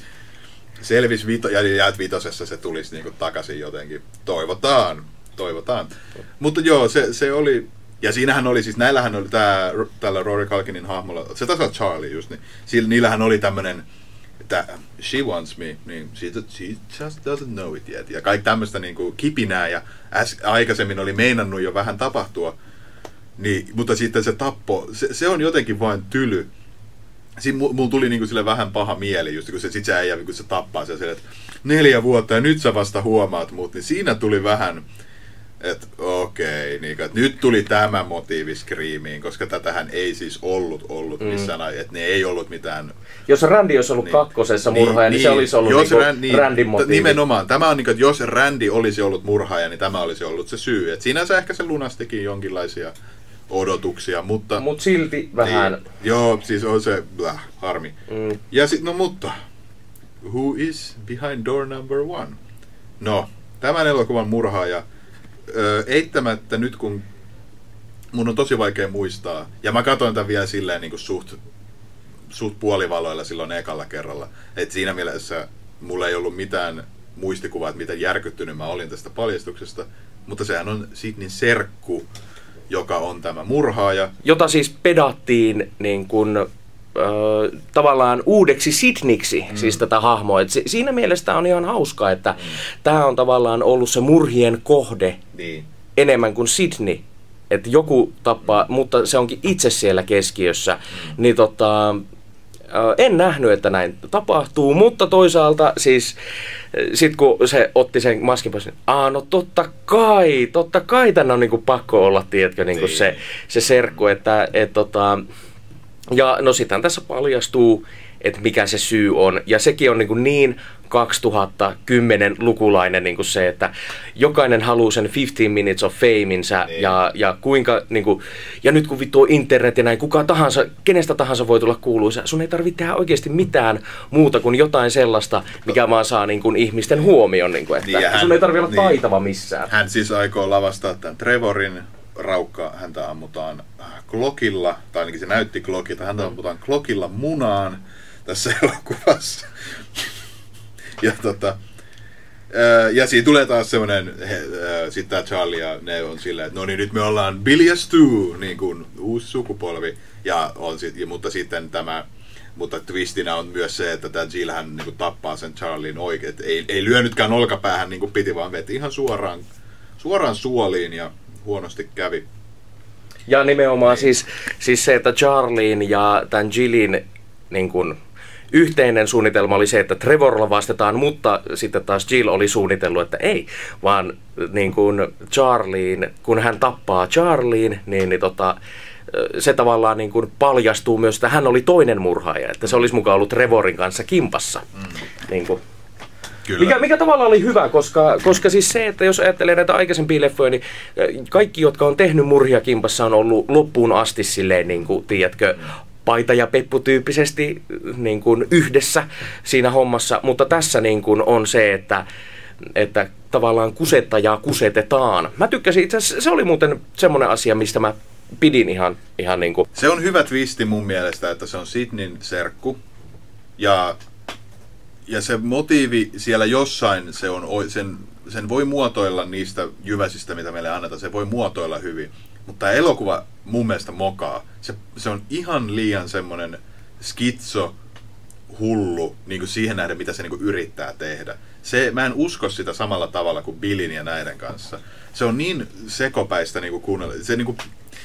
ja 5 se tulisi niinku takaisin jotenkin. Toivotaan. Mutta joo, se oli, ja siinähän oli siis, näillähän oli tällä Rory Culkinin hahmolla, se taas on Charlie just, niin niillähän oli tämmönen, että she wants me, niin she just doesn't know it yet. Ja kaikki tämmöistä niinku kipinää ja aikaisemmin oli meinannut jo vähän tapahtua. Niin, mutta sitten se tappo, se on jotenkin vain tyly. Siinä mulla tuli niinku sille vähän paha mieli, just kun se äijä, kun se tappaa se, että 4 vuotta ja nyt sä vasta huomaat mut, niin siinä tuli vähän, että okei, niin, että nyt tuli tämä motiivi Screamiin, koska tätähän ei siis ollut missään, että ne ei ollut mitään. Jos Randy olisi ollut 2. murhaaja, niin se olisi ollut Randyn motiivi. Nimenomaan. Tämä on, että jos Randy olisi ollut murhaaja, niin tämä olisi ollut se syy. Et sinänsä ehkä se lunastikin jonkinlaisia odotuksia, mutta silti vähän. Niin, joo, siis on se harmi. Ja sitten, no mutta, who is behind door number 1? No, tämän elokuvan murhaaja, eittämättä nyt kun mun on tosi vaikea muistaa, ja mä katsoin tämän vielä silleen niin kuin suht puolivaloilla silloin ekalla kerralla, että siinä mielessä mulla ei ollut mitään muistikuvaa, että miten järkyttynyt mä olin tästä paljastuksesta, mutta sehän on Sidneyn serkku, joka on tämä murhaaja. Jota siis pedattiin niin kuin, tavallaan uudeksi Sidneyksi, siis tätä hahmoa. Et siinä mielessä on ihan hauskaa, että tämä on tavallaan ollut se murhien kohde enemmän kuin Sidney. Että joku tappaa, mutta se onkin itse siellä keskiössä. Niin en nähnyt, että näin tapahtuu, mutta toisaalta siis sit kun se otti sen maskin pois, niin no totta kai tän on niinku pakko olla, tiedätkö, niinku se serkku, ja no sitähän tässä paljastuu, että mikä se syy on, ja sekin on niin 2010-lukulainen niin kuin se, että jokainen haluaa sen 15 minutes of fameinsa ja kuinka, niin kuin, ja nyt kun vittu on internet ja näin, kuka tahansa, kenestä tahansa voi tulla kuuluisa, sun ei tarvitse tehdä oikeasti mitään muuta kuin jotain sellaista, mikä vaan saa niin kuin, ihmisten huomion, niin kuin, että sun ei tarvitse olla taitava missään. Hän siis aikoo lavastaa tämän Trevorin raukka, häntä ammutaan Glockilla, tai ainakin se näytti Glockilta, häntä ammutaan Glockilla munaan. tässä elokuvassa. Ja siinä tulee taas semmoinen, sitten tämä Charlie ja ne on silleen, että no niin, nyt me ollaan Billy ja Stu, niin kuin uusi sukupolvi. Mutta twistinä on myös se, että tämä Jill hän niin tappaa sen Charlien oikein. Ei lyönytkään olkapäähän niin kuin piti, vaan veti ihan suoraan suoliin ja huonosti kävi. Ja nimenomaan siis se, että Charlien ja tämän Jillin niin kuin yhteinen suunnitelma oli se, että Trevorilla vastataan, mutta sitten taas Jill oli suunnitellut, että ei, vaan niin kuin Charlien, kun hän tappaa Charlien, niin se tavallaan niin kuin paljastuu myös, että hän oli toinen murhaaja, että se olisi mukaan ollut Trevorin kanssa kimpassa. Niin kuin. Mikä tavallaan oli hyvä, koska siis se, että jos ajattelee näitä aikaisempia leffoja, niin kaikki, jotka on tehnyt murhia kimpassa, on ollut loppuun asti silleen, niin kuin, tiedätkö, Paita ja Peppu tyyppisesti niin kuin yhdessä siinä hommassa, mutta tässä niin kuin on se, että tavallaan kusettajaa kusetetaan. Mä tykkäsin, itse asiassa se oli muuten semmoinen asia, mistä mä pidin ihan niin kuin. Se on hyvä twisti mun mielestä, että se on Sydneyn serkku ja se motiivi siellä jossain, sen voi muotoilla niistä jyväsistä, mitä meille annetaan, se voi muotoilla hyvin. Mutta elokuva mun mielestä mokaa. Se on ihan liian semmoinen skitso, hullu, niin kuin siihen nähden, mitä se niin kuin yrittää tehdä. Mä en usko sitä samalla tavalla kuin Billin ja näiden kanssa. Se on niin sekopäistä niin kuin kuunnella. Se niin kuin,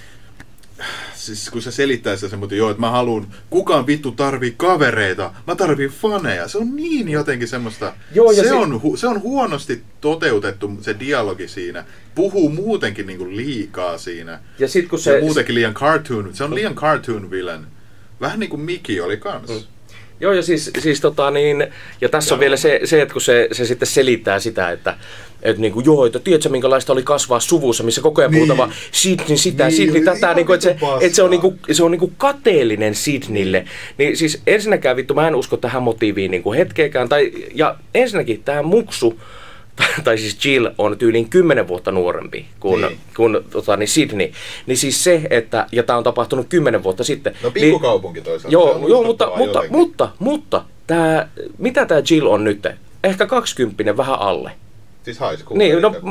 siis kun se selittää sitä semmoinen, joo, että mä haluun, kukaan vittu tarvii kavereita, mä tarviin faneja. Se on niin jotenkin semmoista, joo, se on huonosti toteutettu se dialogi siinä. Puhuu muutenkin niin kuin liikaa siinä. Ja sit kun se muutenkin liian cartoon, se on liian cartoon villain. Vähän niin kuin Mickey oli kans. Joo, ja siis ja tässä on vielä se, että kun se sitten selittää sitä, että niin kuin, joo, että tiedätkö minkälaista oli kasvaa suvussa, missä koko ajan puhutaan vaan Sydney sitä, Sydney tätä, niin kuin, että se on niin kuin kateellinen Sydneylle. Niin siis ensinnäkään vittu, mä en usko tähän motiiviin niin kuin hetkeäkään, ja ensinnäkin tämä muksu, tai siis Jill on tyyliin 10 vuotta nuorempi kuin Sydney. Niin siis se, että, ja tämä on tapahtunut 10 vuotta sitten. No pikkukaupunki toisaalta. Joo, mutta mitä tämä Jill on nyt? Ehkä 20, vähän alle. Siis high school. Niin, no,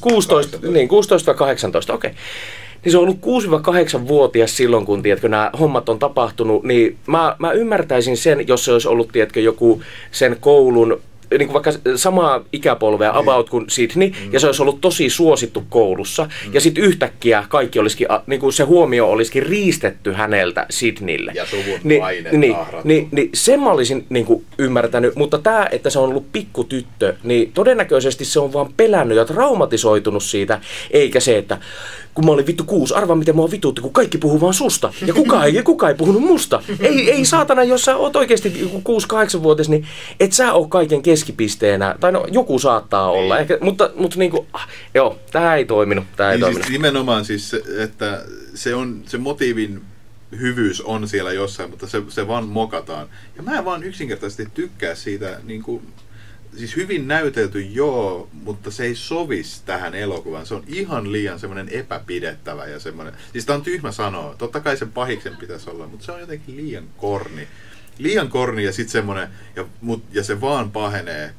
16 vai 18, okei. Niin se on ollut 6-8-vuotias silloin, kun tiedätkö, nämä hommat on tapahtunut, niin mä ymmärtäisin sen, jos se olisi ollut tiedätkö, joku sen koulun, niin kuin vaikka samaa ikäpolvea about kuin Sydney, ja se olisi ollut tosi suosittu koulussa, ja sitten yhtäkkiä kaikki olisikin, niin kuin se huomio olisikin riistetty häneltä Sydneylle. Ja suvun painet niin sen mä olisin niin kuin ymmärtänyt, mutta tämä, että se on ollut pikkutyttö, niin todennäköisesti se on vaan pelännyt ja traumatisoitunut siitä, eikä se, että kun mä olin vittu 6, arvaa miten mua vituutti, kun kaikki puhuu vaan susta. Ja kukaan ei puhunut musta. Ei saatana, jos sä oot oikeesti 6-8-vuotias, niin et sä oo kaiken keskipisteenä. Tai no, joku saattaa olla. Ehkä, mutta niinku, joo, tää ei toiminut. Siis nimenomaan siis, että se motiivin hyvyys on siellä jossain, mutta se vaan mokataan. Ja mä vaan yksinkertaisesti tykkää siitä niinku, siis hyvin näytelty, joo, mutta se ei sovisi tähän elokuvaan. Se on ihan liian semmoinen epäpidettävä ja semmoinen, siis tää on tyhmä sanoa. Totta kai sen pahiksen pitäisi olla, mutta se on jotenkin liian korni. Liian korni ja sitten semmoinen, ja se vaan pahenee,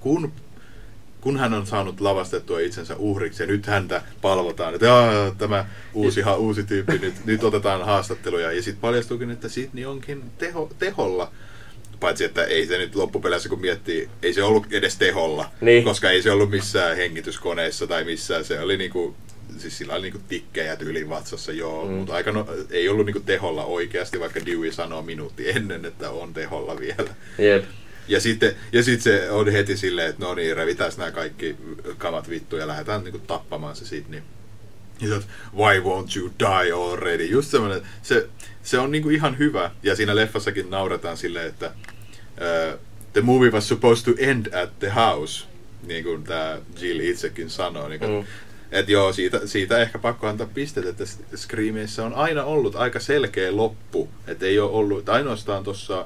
kun hän on saanut lavastettua itsensä uhriksi ja nyt häntä palvotaan, että tämä uusi tyyppi, nyt otetaan haastatteluja ja sitten paljastuukin, että Sydney onkin teholla. Paitsi, että ei se nyt loppupeleissä, kun miettii, ei se ollut edes teholla, niin. Koska ei se ollut missään hengityskoneessa tai missään. Se oli niinku, siis sillä oli niinku tikkejä tyyliin vatsassa, joo, mutta ei ollut niinku teholla oikeasti, vaikka Dewey sanoo minuutti ennen, että on teholla vielä. Yep. Ja sitten se on heti silleen, että no niin, revitään nämä kaikki kamat vittu ja lähdetään niinku tappamaan se Sydney. Ja sä oot, why won't you die already? Just semmoinen, se on niinku ihan hyvä. Ja siinä leffassakin nauretaan silleen, että the movie was supposed to end at the house, niin kuin tämä Jill itsekin sanoo. Niin että joo, siitä ehkä pakko antaa pisteet, että Screamissa on aina ollut aika selkeä loppu. Että ei ole ollut, ainoastaan tuossa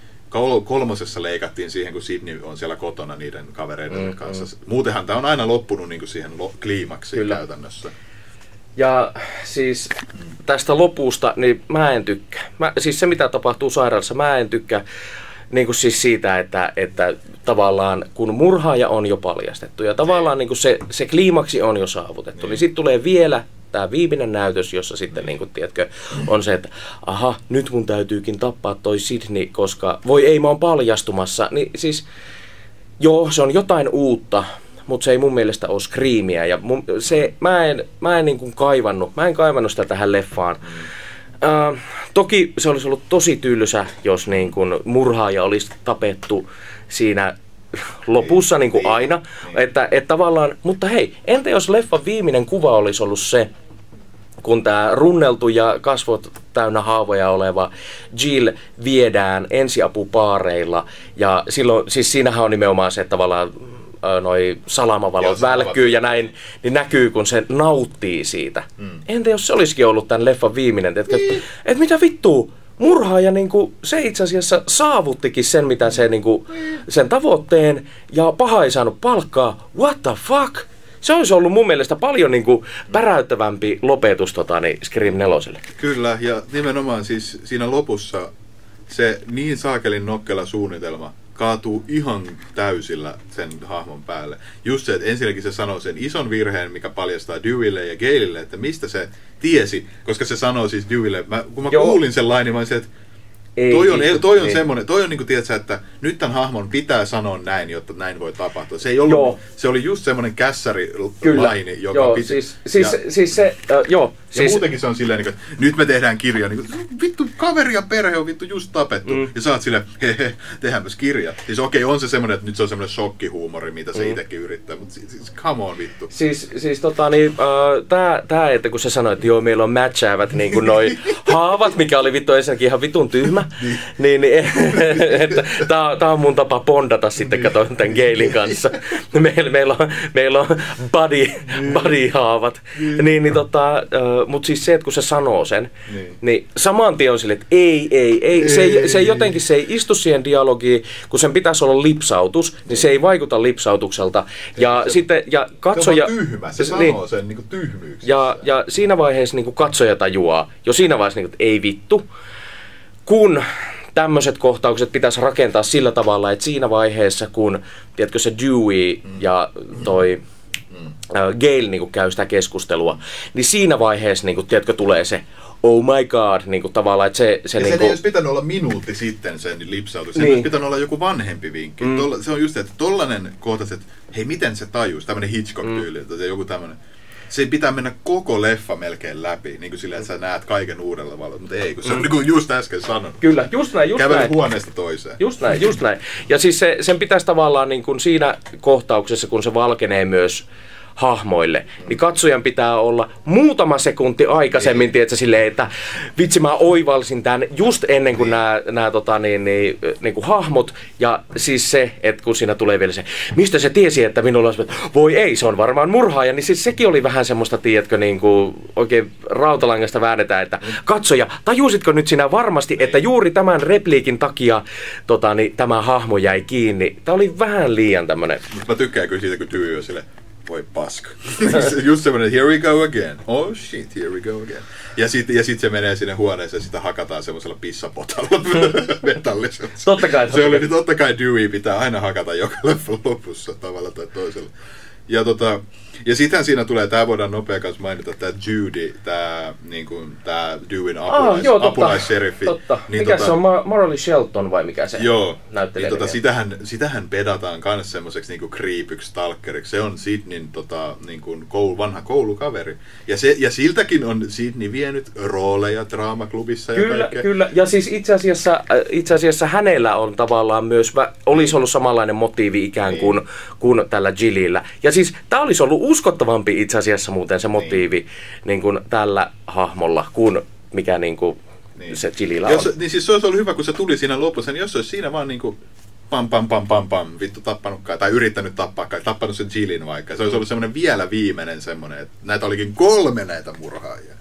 3. leikattiin siihen, kun Sydney on siellä kotona niiden kavereiden kanssa. Muutenhan tämä on aina loppunut niin kuin siihen kliimaksiin käytännössä. Ja siis tästä lopusta, niin mä en tykkää. Siis se, mitä tapahtuu sairaalassa, mä en tykkää. niin kuin siis siitä, että tavallaan kun murhaaja on jo paljastettu ja tavallaan niin kuin se kliimaksi on jo saavutettu, niin sitten tulee vielä tämä viimeinen näytös, jossa sitten niin kuin, tiedätkö, on se, että aha, nyt mun täytyykin tappaa toi Sidney, koska voi ei, mä oon paljastumassa. Niin siis, joo, se on jotain uutta, mutta se ei mun mielestä ole Screamia. Ja mä en niin kuin kaivannut sitä tähän leffaan. Toki se olisi ollut tosi tylsä, jos niin kuin murhaaja olisi tapettu siinä lopussa niin kuin aina. Että tavallaan, mutta hei, entä jos leffan viimeinen kuva olisi ollut se, kun tämä runneltu ja kasvot täynnä haavoja oleva Jill viedään ensiapupaareilla. Ja silloin, siis siinähän on nimenomaan se, että tavallaan noi salamavalot välkkyy ja näin, niin näkyy, kun se nauttii siitä. Entä jos se olisikin ollut tämän leffan viimeinen? Että mitä vittua? Murhaaja, niinku, se itse asiassa saavuttikin sen, mitä se, niinku, sen tavoitteen, ja paha ei saanut palkkaa. What the fuck? Se olisi ollut mun mielestä paljon niinku päräyttävämpi lopetus Scream 4:lle. Kyllä, ja nimenomaan siis siinä lopussa se niin saakelin nokkela suunnitelma kaatuu ihan täysillä sen hahmon päälle. Just se, että ensinnäkin se sanoo sen ison virheen, mikä paljastaa Deweylle ja Galelle, että mistä se tiesi, koska se sanoo siis Deweylle, kun mä kuulin sen lainin, mä että toi on semmoinen, toi on niinku, tiedätkö, että nyt tämän hahmon pitää sanoa näin, jotta näin voi tapahtua. Se ei ollut, se oli just semmoinen kässärilaini, joka ja muutenkin se on silleen, että nyt me tehdään kirja, niin kuin, vittu kaveri ja perhe on vittu just tapettu, ja sä oot silleen, hehe, tehdäänpäs kirja. Siis okei, on se semmoinen, että nyt se on semmoinen shokkihuumori, mitä se itsekin yrittää, mutta siis come on vittu. Tää, että kun sä sanoit, että joo, meillä on matchaavat niin kuin noi haavat, mikä oli vittu ensinnäkin ihan vitun tyhmä, niin tää on mun tapa bondata sitten, kato tämän Galen kanssa. Meillä on body-haavat. Mutta siis se, että kun se sanoo sen, niin saman tien on silleen, että ei. Se ei istu siihen dialogiin, kun sen pitäisi olla lipsautus, niin se ei vaikuta lipsautukselta. Ja katsoja... Se on tyhmä, se sanoo sen niin tyhmyyksi. Ja siinä vaiheessa niin katsoja tajuaa, jo siinä vaiheessa, niin, että ei vittu, kun tämmöiset kohtaukset pitäisi rakentaa sillä tavalla, että siinä vaiheessa, kun tiedätkö, se Dewey ja toi Gale niin kuin käy sitä keskustelua, niin siinä vaiheessa niin kuin, tiedätkö, tulee se oh my god, niin kuin, tavallaan, että se sen ei olisi pitänyt olla minuutti sitten sen lipsautus, sen olisi pitänyt olla joku vanhempi vinkki. Se on just, että tollanen kohtaus, että hei, miten se tajuisi, tämmöinen Hitchcock-tyyli, tai joku tämmöinen. Se pitää mennä koko leffa melkein läpi, niin kuin silleen, että sä näet kaiken uudella valolla, mutta ei, kun se on niin kuin just äsken sanonut. Kyllä, just näin. Käveli huoneesta toiseen. Just näin. Ja siis sen pitäisi tavallaan niin kuin siinä kohtauksessa, kun se valkenee myös hahmoille, niin katsojan pitää olla muutama sekunti aikaisemmin, tiedätkö, silleen, että vitsi, mä oivalsin tämän just ennen kuin nämä niin kuin hahmot, ja siis se, että kun siinä tulee vielä se, mistä se tiesi, että minulla olisi, voi ei, se on varmaan murhaaja, niin siis sekin oli vähän semmoista, tiedätkö, niin kuin oikein rautalangasta väännetään, että katsoja, tajusitko nyt sinä varmasti, että juuri tämän repliikin takia tämä hahmo jäi kiinni. Tämä oli vähän liian tämmönen. Mä tykkään kyllä siitä, kun Dewey on silleen, voi paska. Just semmoinen, here we go again. Oh shit, here we go again. Ja sit se menee sinne huoneeseen ja sitä hakataan semmoisella pissapotalla metallisella. Totta kai Dewey pitää aina hakata joka leffan lopussa tavalla tai toisella. Ja sitten siinä tulee, tää voidaan nopea kanssa mainita, tää Judy, tää Deweyn apulaisseriffi. Totta. Mikä se on, Marley Shelton vai mikä se näyttelee? Sitähän pedataan kans semmoiseksi niinku creepyksi, stalkeriksi. Se on Sidneyn niinku vanha koulukaveri. Ja siltäkin on Sidney vienyt rooleja draamaklubissa ja kaikkea. Kyllä, ja siis itse asiassa hänellä on tavallaan myös, olisi ollut samanlainen motiivi ikään kuin tällä Jillillä. Ja siis tää olisi ollut uskottavampi itse asiassa muuten se motiivi niin kuin tällä hahmolla kuin mikä niin kuin se Jillillä on. Niin siis se olisi ollut hyvä, kun se tuli siinä lopussa, niin jos se olisi siinä vaan niin kuin pam, vittu tappanutkaan, tai yrittänyt tappaakaan, tappanut sen Jillin vaikka. Se olisi ollut semmoinen vielä viimeinen semmoinen, että näitä olikin 3 näitä murhaajia.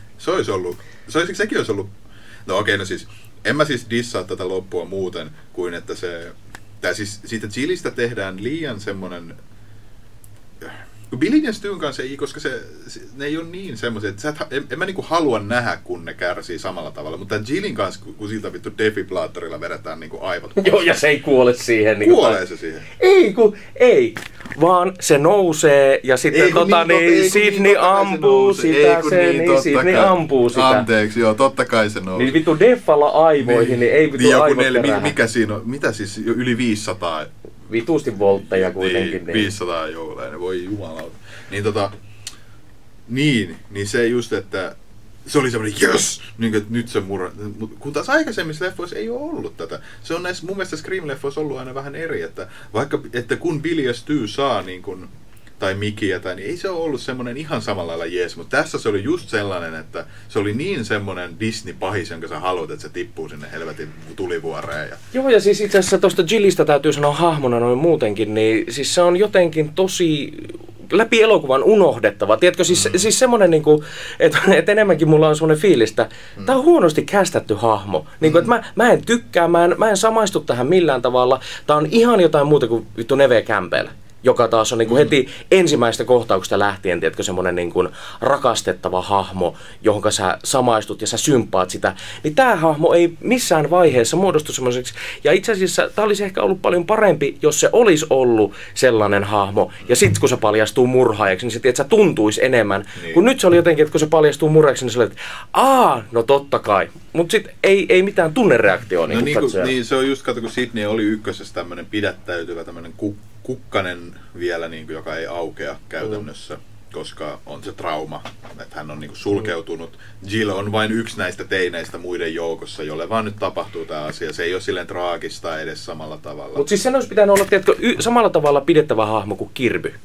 Sekin olisi ollut, no okei, no siis, en mä siis dissaa tätä loppua muuten, kuin että siitä Jillistä tehdään liian semmoinen, kun Billin ja Styn kanssa ei, koska ne ei ole niin semmoisia, että en mä niinku halua nähdä, kun ne kärsii samalla tavalla, mutta Jillin kanssa, kun siltä vittu defibrillaattorilla vedetään niinku aivot. Joo, ja se ei kuole siihen. Kuolee se siihen? Ei, vaan se nousee ja sitten Sidney ampuu sitä, Sidney ampuu sitä. Anteeksi, joo, totta kai se nousee. Niin vittu deffalla aivoihin, niin ei vittu aivot kerähä. Mikä siinä on? Mitä siis? Yli 500? Vitusti voltteja kuitenkin. 500 joulainen, voi jumalauta. Niin se just, että se oli semmoinen yes! Niin, että nyt se murra. Kun taas aikaisemmissa leffoissa ei ole ollut tätä. Se on näissä, mun mielestä Scream-leffoissa ollut aina vähän eri, että vaikka, että kun Billy ja Stu saa niin kun, tai Mickey tai niin ei se ole ollut semmoinen ihan samalla lailla jees, mutta tässä se oli just sellainen, että se oli niin semmoinen Disney-pahis, jonka sä haluat, että se tippuu sinne helvetin tulivuoreen. Joo, ja siis itse asiassa tuosta Jillistä täytyy sanoa hahmona noin muutenkin, niin siis se on jotenkin tosi läpi elokuvan unohdettava. Tiedätkö, siis semmoinen, niinku, että enemmänkin mulla on semmoinen fiilis, että tää on huonosti kästetty hahmo. Niinku, että mä en tykkää, mä en samaistu tähän millään tavalla. Tää on ihan jotain muuta kuin vittu Neve Campbell, joka taas on niinku heti ensimmäistä kohtauksesta lähtien, tiedätkö, semmoinen niinku rakastettava hahmo, johon sä samaistut ja sä sympaat sitä. Niin tää hahmo ei missään vaiheessa muodostu semmoiseksi. Ja itse asiassa tää olisi ehkä ollut paljon parempi, jos se olisi ollut sellainen hahmo. Ja sit kun se paljastuu murhaajaksi, niin se tiedät, sä tuntuisi enemmän. Niin. Kun nyt se oli jotenkin, että kun se paljastuu murhaajaksi, niin se oli, että no totta kai. Mut sit ei mitään tunnereaktioa. Niin se on just, kato, kun Sidney oli ykkösessä tämmönen pidättäytyvä, tämmönen kukkanen vielä, niin kuin, joka ei aukea käytännössä, koska on se trauma, että hän on niin kuin sulkeutunut. Jill on vain yksi näistä teineistä muiden joukossa, jolle vaan nyt tapahtuu tämä asia. Se ei ole silleen traagista edes samalla tavalla. Mutta siis sen olisi pitänyt olla, tiedätkö, samalla tavalla pidettävä hahmo kuin Kirby.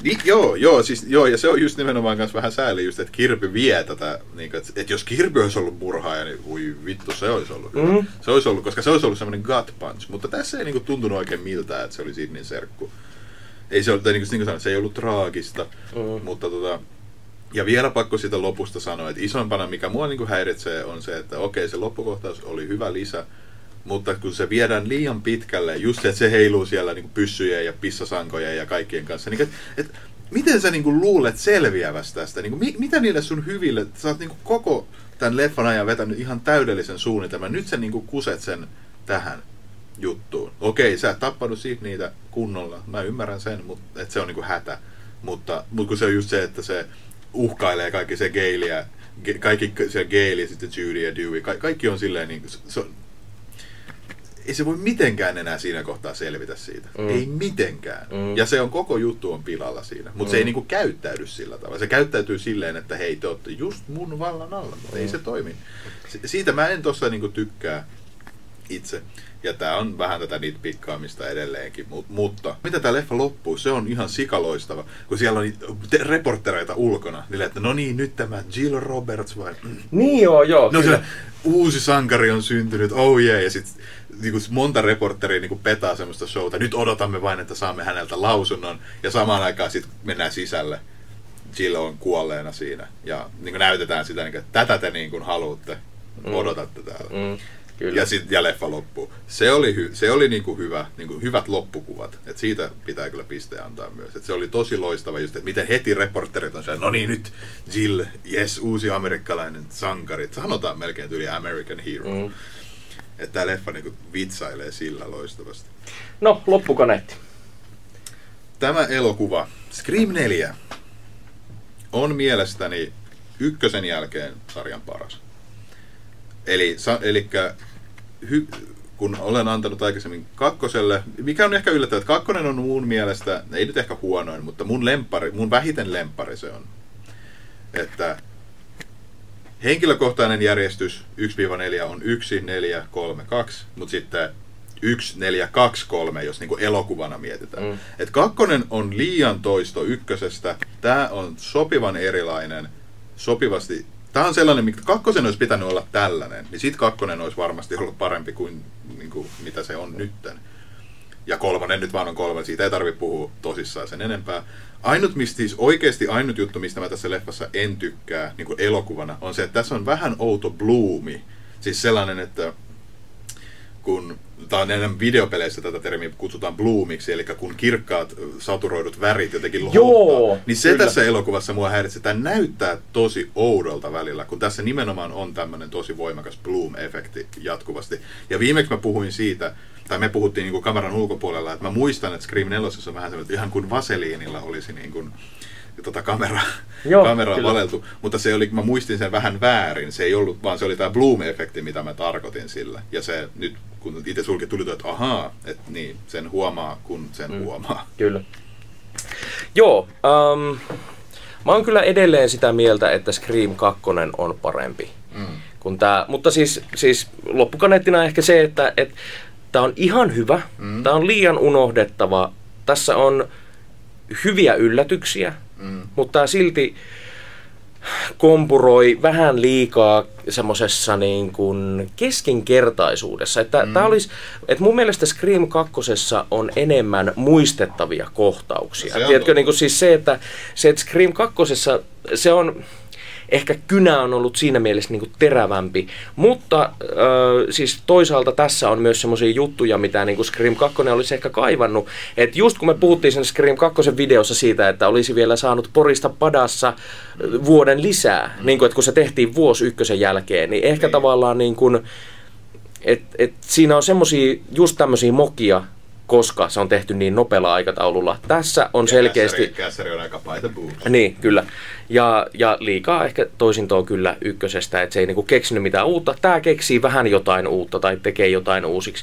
Joo, ja se on just nimenomaan myös vähän sääli just, että Kirby vie tätä, niin kuin, että jos Kirby olisi ollut murhaaja, niin voi vittu, se olisi ollut hyvä. Se olisi ollut, koska se olisi ollut semmoinen gut punch, mutta tässä ei niin kuin tuntunut oikein miltään, että se oli Sidneyn serkku. Ei se, niin kuin sanoin, se ei ollut traagista, mutta ja vielä pakko sitä lopusta sanoa, että isoimpana mikä mua niin kuin häiritsee on se, että okei, se loppukohtaus oli hyvä lisä, mutta kun se viedään liian pitkälle, just se, että se heiluu siellä niin kuin pyssyjen ja pissasankojen ja kaikkien kanssa, niin että miten sä niin kuin luulet selviävästä tästä? Niin kuin, mitä niille sun hyville, sä oot niin kuin koko tämän leffan ajan vetänyt ihan täydellisen suunnitelman, nyt sä niin kuin kuset sen tähän juttuun. Okei, sä et tappanut siitä niitä kunnolla, mä ymmärrän sen, että se on niinku hätä, mutta kun se on just se, että se uhkailee kaikki se Gale kaikki se Gale ja sitten Judy ja Dewey, kaikki on silleen niinku, ei se voi mitenkään enää siinä kohtaa selvitä siitä. Ei mitenkään. Ja se on koko juttu on pilalla siinä, mutta se ei niinku käyttäydy sillä tavalla. Se käyttäytyy silleen, että hei, te ootte just mun vallan alla, mutta ei se toimi. Siitä mä en tossa niinku tykkää itse. Ja tää on vähän tätä nitpikkaamista edelleenkin, mutta mitä tää leffa loppuu, se on ihan sikaloistava, kun siellä on reportereita ulkona, niille, että no niin, nyt tämä Jill Roberts vai? Niin joo. No siellä, uusi sankari on syntynyt, oh yeah, ja sit niinku monta reporteria niinku petaa semmoista showta, nyt odotamme vain, että saamme häneltä lausunnon, ja samaan aikaan sit mennään sisälle, Jill on kuolleena siinä, ja niinku näytetään sitä, niinku, että tätä te niinku haluatte, odotatte täällä. Kyllä. Ja leffa loppuu. Se oli niinku hyvä, niinku hyvät loppukuvat. Et siitä pitää kyllä piste antaa myös. Et se oli tosi loistava just, että miten heti reporterit on siellä, no niin nyt Jill, yes, uusi amerikkalainen sankari. Sanotaan melkein tyyli American Hero. Että tää leffa niinku vitsailee sillä loistavasti. No, loppukaneetti. Tämä elokuva, Scream 4, on mielestäni ykkösen jälkeen sarjan paras. Kun olen antanut aikaisemmin kakkoselle, mikä on ehkä yllättävää, että kakkonen on mun mielestä, ei nyt ehkä huonoin, mutta mun vähiten lemppari se on. Että henkilökohtainen järjestys 1-4 on 1, 4, 3, 2, mutta sitten 1, 4, 2, 3, jos niinku elokuvana mietitään. Et kakkonen on liian toisto ykkösestä, tää on sopivan erilainen, sopivasti. Tämä on sellainen, mikä kakkosen olisi pitänyt olla tällainen, niin sit kakkonen olisi varmasti ollut parempi kuin mitä se on nytten. Ja kolmonen nyt vaan on kolmonen, siitä ei tarvitse puhua tosissaan sen enempää. Oikeasti ainut juttu, mistä mä tässä leffassa en tykkää niin kuin elokuvana, on se, että tässä on vähän outo bloomi. Siis sellainen, että enemmän videopeleissä tätä termiä kutsutaan bloomiksi, eli kun kirkkaat saturoidut värit jotenkin lohottaa. Niin se kyllä. Tässä elokuvassa mua häiritsee, että tämä näyttää tosi oudolta välillä, kun tässä nimenomaan on tämmöinen tosi voimakas bloom-efekti jatkuvasti. Ja viimeksi mä puhuin siitä, tai me puhuttiin niin kuin kameran ulkopuolella, että mä muistan, että Scream 4 on vähän semmoinen, että ihan kuin vaseliinilla olisi niin kuin kameraa valeltu, mutta se oli, mä muistin sen vähän väärin, se ei ollut, vaan se oli tämä bloom-efekti, mitä mä tarkoitin sillä. Ja se nyt, kun itse sulki tuli, että ahaa, että niin, sen huomaa, kun sen huomaa. Kyllä. Joo, mä oon kyllä edelleen sitä mieltä, että Scream 2 on parempi. Kun mutta siis loppukaneettina ehkä se, että tää on ihan hyvä, tää on liian unohdettava, tässä on hyviä yllätyksiä, mutta tää silti kompuroi vähän liikaa semmosessa niin kuin keskinkertaisuudessa. Että mun mielestä Scream 2 on enemmän muistettavia kohtauksia. Tiedätkö, niin kuin siis se, että Scream 2 se on ehkä kynä on ollut siinä mielessä niin kuin terävämpi, mutta siis toisaalta tässä on myös semmoisia juttuja, mitä niin kuin Scream 2 olisi ehkä kaivannut. Et just kun me puhuttiin sen Scream 2 videossa siitä, että olisi vielä saanut Porista padassa vuoden lisää, niin kuin, että kun se tehtiin vuosi ykkösen jälkeen, niin ehkä tavallaan niin kuin, siinä on semmoisia just tämmöisiä mokia, koska se on tehty niin nopealla aikataululla. Tässä on selkeästi... Kässäri on aika by the book. Niin, kyllä. Ja liikaa ehkä toisintoa kyllä ykkösestä, että se ei niinku keksinyt mitään uutta. Tää keksii vähän jotain uutta tai tekee jotain uusiksi.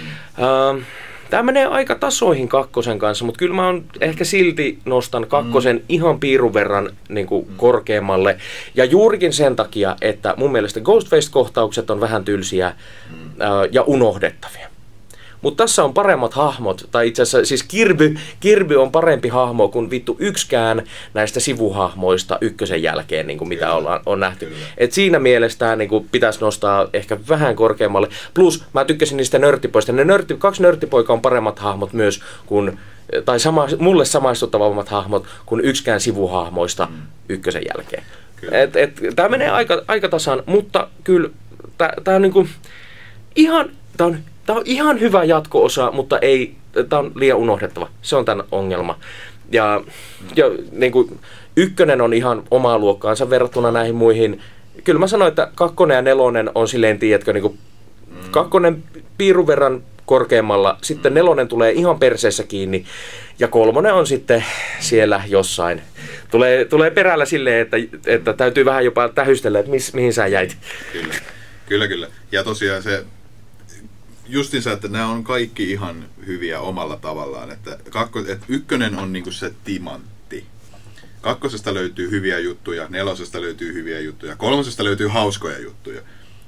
Tää menee aika tasoihin kakkosen kanssa, mutta kyllä mä ehkä silti nostan kakkosen ihan piirun verran niinku korkeammalle. Ja juurikin sen takia, että mun mielestä Ghostface-kohtaukset on vähän tylsiä ja unohdettavia. Mutta tässä on paremmat hahmot, tai itse asiassa siis Kirby on parempi hahmo kuin vittu yksikään näistä sivuhahmoista ykkösen jälkeen, niin kuin mitä on nähty. Et siinä mielessä niin kuin pitäisi nostaa ehkä vähän korkeammalle. Plus mä tykkäsin niistä nörttipoista. Kaksi nörttipoikaa on paremmat hahmot myös kuin, tai mulle samaistuttavammat hahmot kuin yksikään sivuhahmoista ykkösen jälkeen. Tää menee aika tasan, mutta kyllä tää on niinku ihan... Tämä on ihan hyvä jatko-osa, mutta tämä on liian unohdettava. Se on tämän ongelma. Ja niin kuin, ykkönen on ihan omaa luokkaansa verrattuna näihin muihin. Kyllä mä sanoin, että 2 ja 4 on silleen, tiedätkö, niin kuin 2 piirun verran korkeammalla, sitten 4 tulee ihan perseessä kiinni ja 3 on sitten siellä jossain. Tulee perällä silleen, että täytyy vähän jopa tähystellä, että mihin sä jäit. Kyllä. Ja tosiaan se... Justiinsa, että nämä on kaikki ihan hyviä omalla tavallaan. Että ykkönen on niinku se timantti. 2 löytyy hyviä juttuja, 4 löytyy hyviä juttuja, 3 löytyy hauskoja juttuja.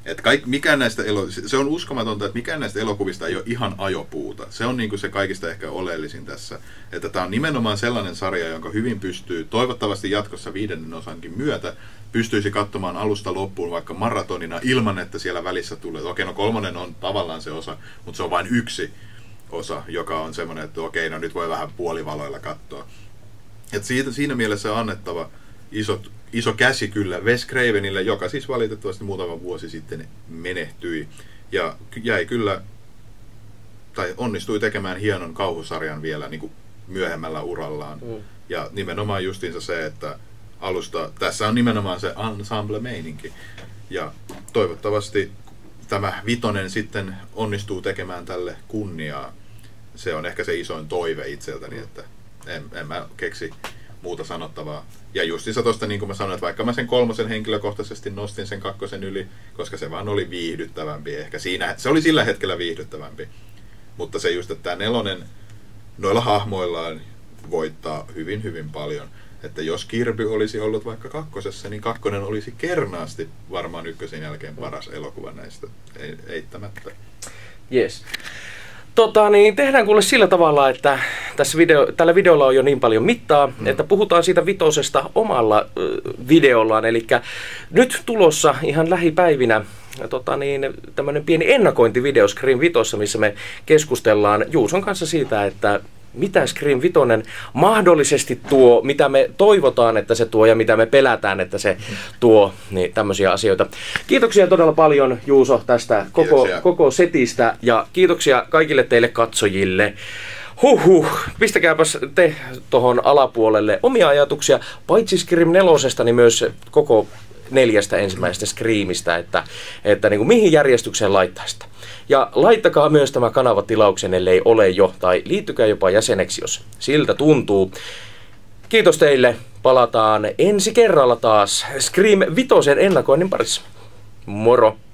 Se on uskomatonta, että mikään näistä elokuvista ei ole ihan ajopuuta. Se on niinku se kaikista ehkä oleellisin tässä. Että tämä on nimenomaan sellainen sarja, jonka hyvin pystyy, toivottavasti jatkossa 5. osankin myötä, pystyisi katsomaan alusta loppuun vaikka maratonina ilman, että siellä välissä tulee. Okei, no 3 on tavallaan se osa, mutta se on vain yksi osa, joka on semmoinen, että okei, no nyt voi vähän puolivaloilla katsoa. Et siinä mielessä on annettava iso käsi kyllä Wes Cravenille, joka siis valitettavasti muutama vuosi sitten menehtyi. Ja jäi kyllä, tai onnistui tekemään hienon kauhusarjan vielä niin kuin myöhemmällä urallaan. Ja nimenomaan justiinsa se, että alusta, tässä on nimenomaan se ensemble-meininki. Ja toivottavasti tämä 5 sitten onnistuu tekemään tälle kunniaa. Se on ehkä se isoin toive itseltäni, että en mä keksi muuta sanottavaa. Ja justiinsa tosta, niin kuin mä sanoin, että vaikka mä sen 3 henkilökohtaisesti nostin sen 2 yli, koska se vaan oli viihdyttävämpi. Ehkä se oli sillä hetkellä viihdyttävämpi. Mutta se just, että tämä 4 noilla hahmoillaan voittaa hyvin, hyvin paljon. Että jos Kirby olisi ollut vaikka 2, niin 2 olisi kernaasti varmaan 1 jälkeen paras elokuva näistä, eittämättä. Yes. Niin tehdään kuule sillä tavalla, että tällä videolla on jo niin paljon mittaa, että puhutaan siitä 5 omalla videollaan. Eli nyt tulossa ihan lähipäivinä tämmöinen pieni ennakointivideo Scream 5, missä me keskustellaan Juuson kanssa siitä, että mitä Scream 5 mahdollisesti tuo, mitä me toivotaan, että se tuo ja mitä me pelätään, että se tuo, niin tämmöisiä asioita. Kiitoksia todella paljon, Juuso, tästä koko setistä ja kiitoksia kaikille teille katsojille. Pistäkääpäs te tuohon alapuolelle omia ajatuksia, paitsi Scream 4, niin myös koko 4 ensimmäisestä Screamistä, että niin kuin mihin järjestykseen laittaisitte. Ja laittakaa myös tämä kanava tilauksen, ellei ole jo, tai liittykää jopa jäseneksi, jos siltä tuntuu. Kiitos teille, palataan ensi kerralla taas Scream 5 ennakoinnin parissa. Moro!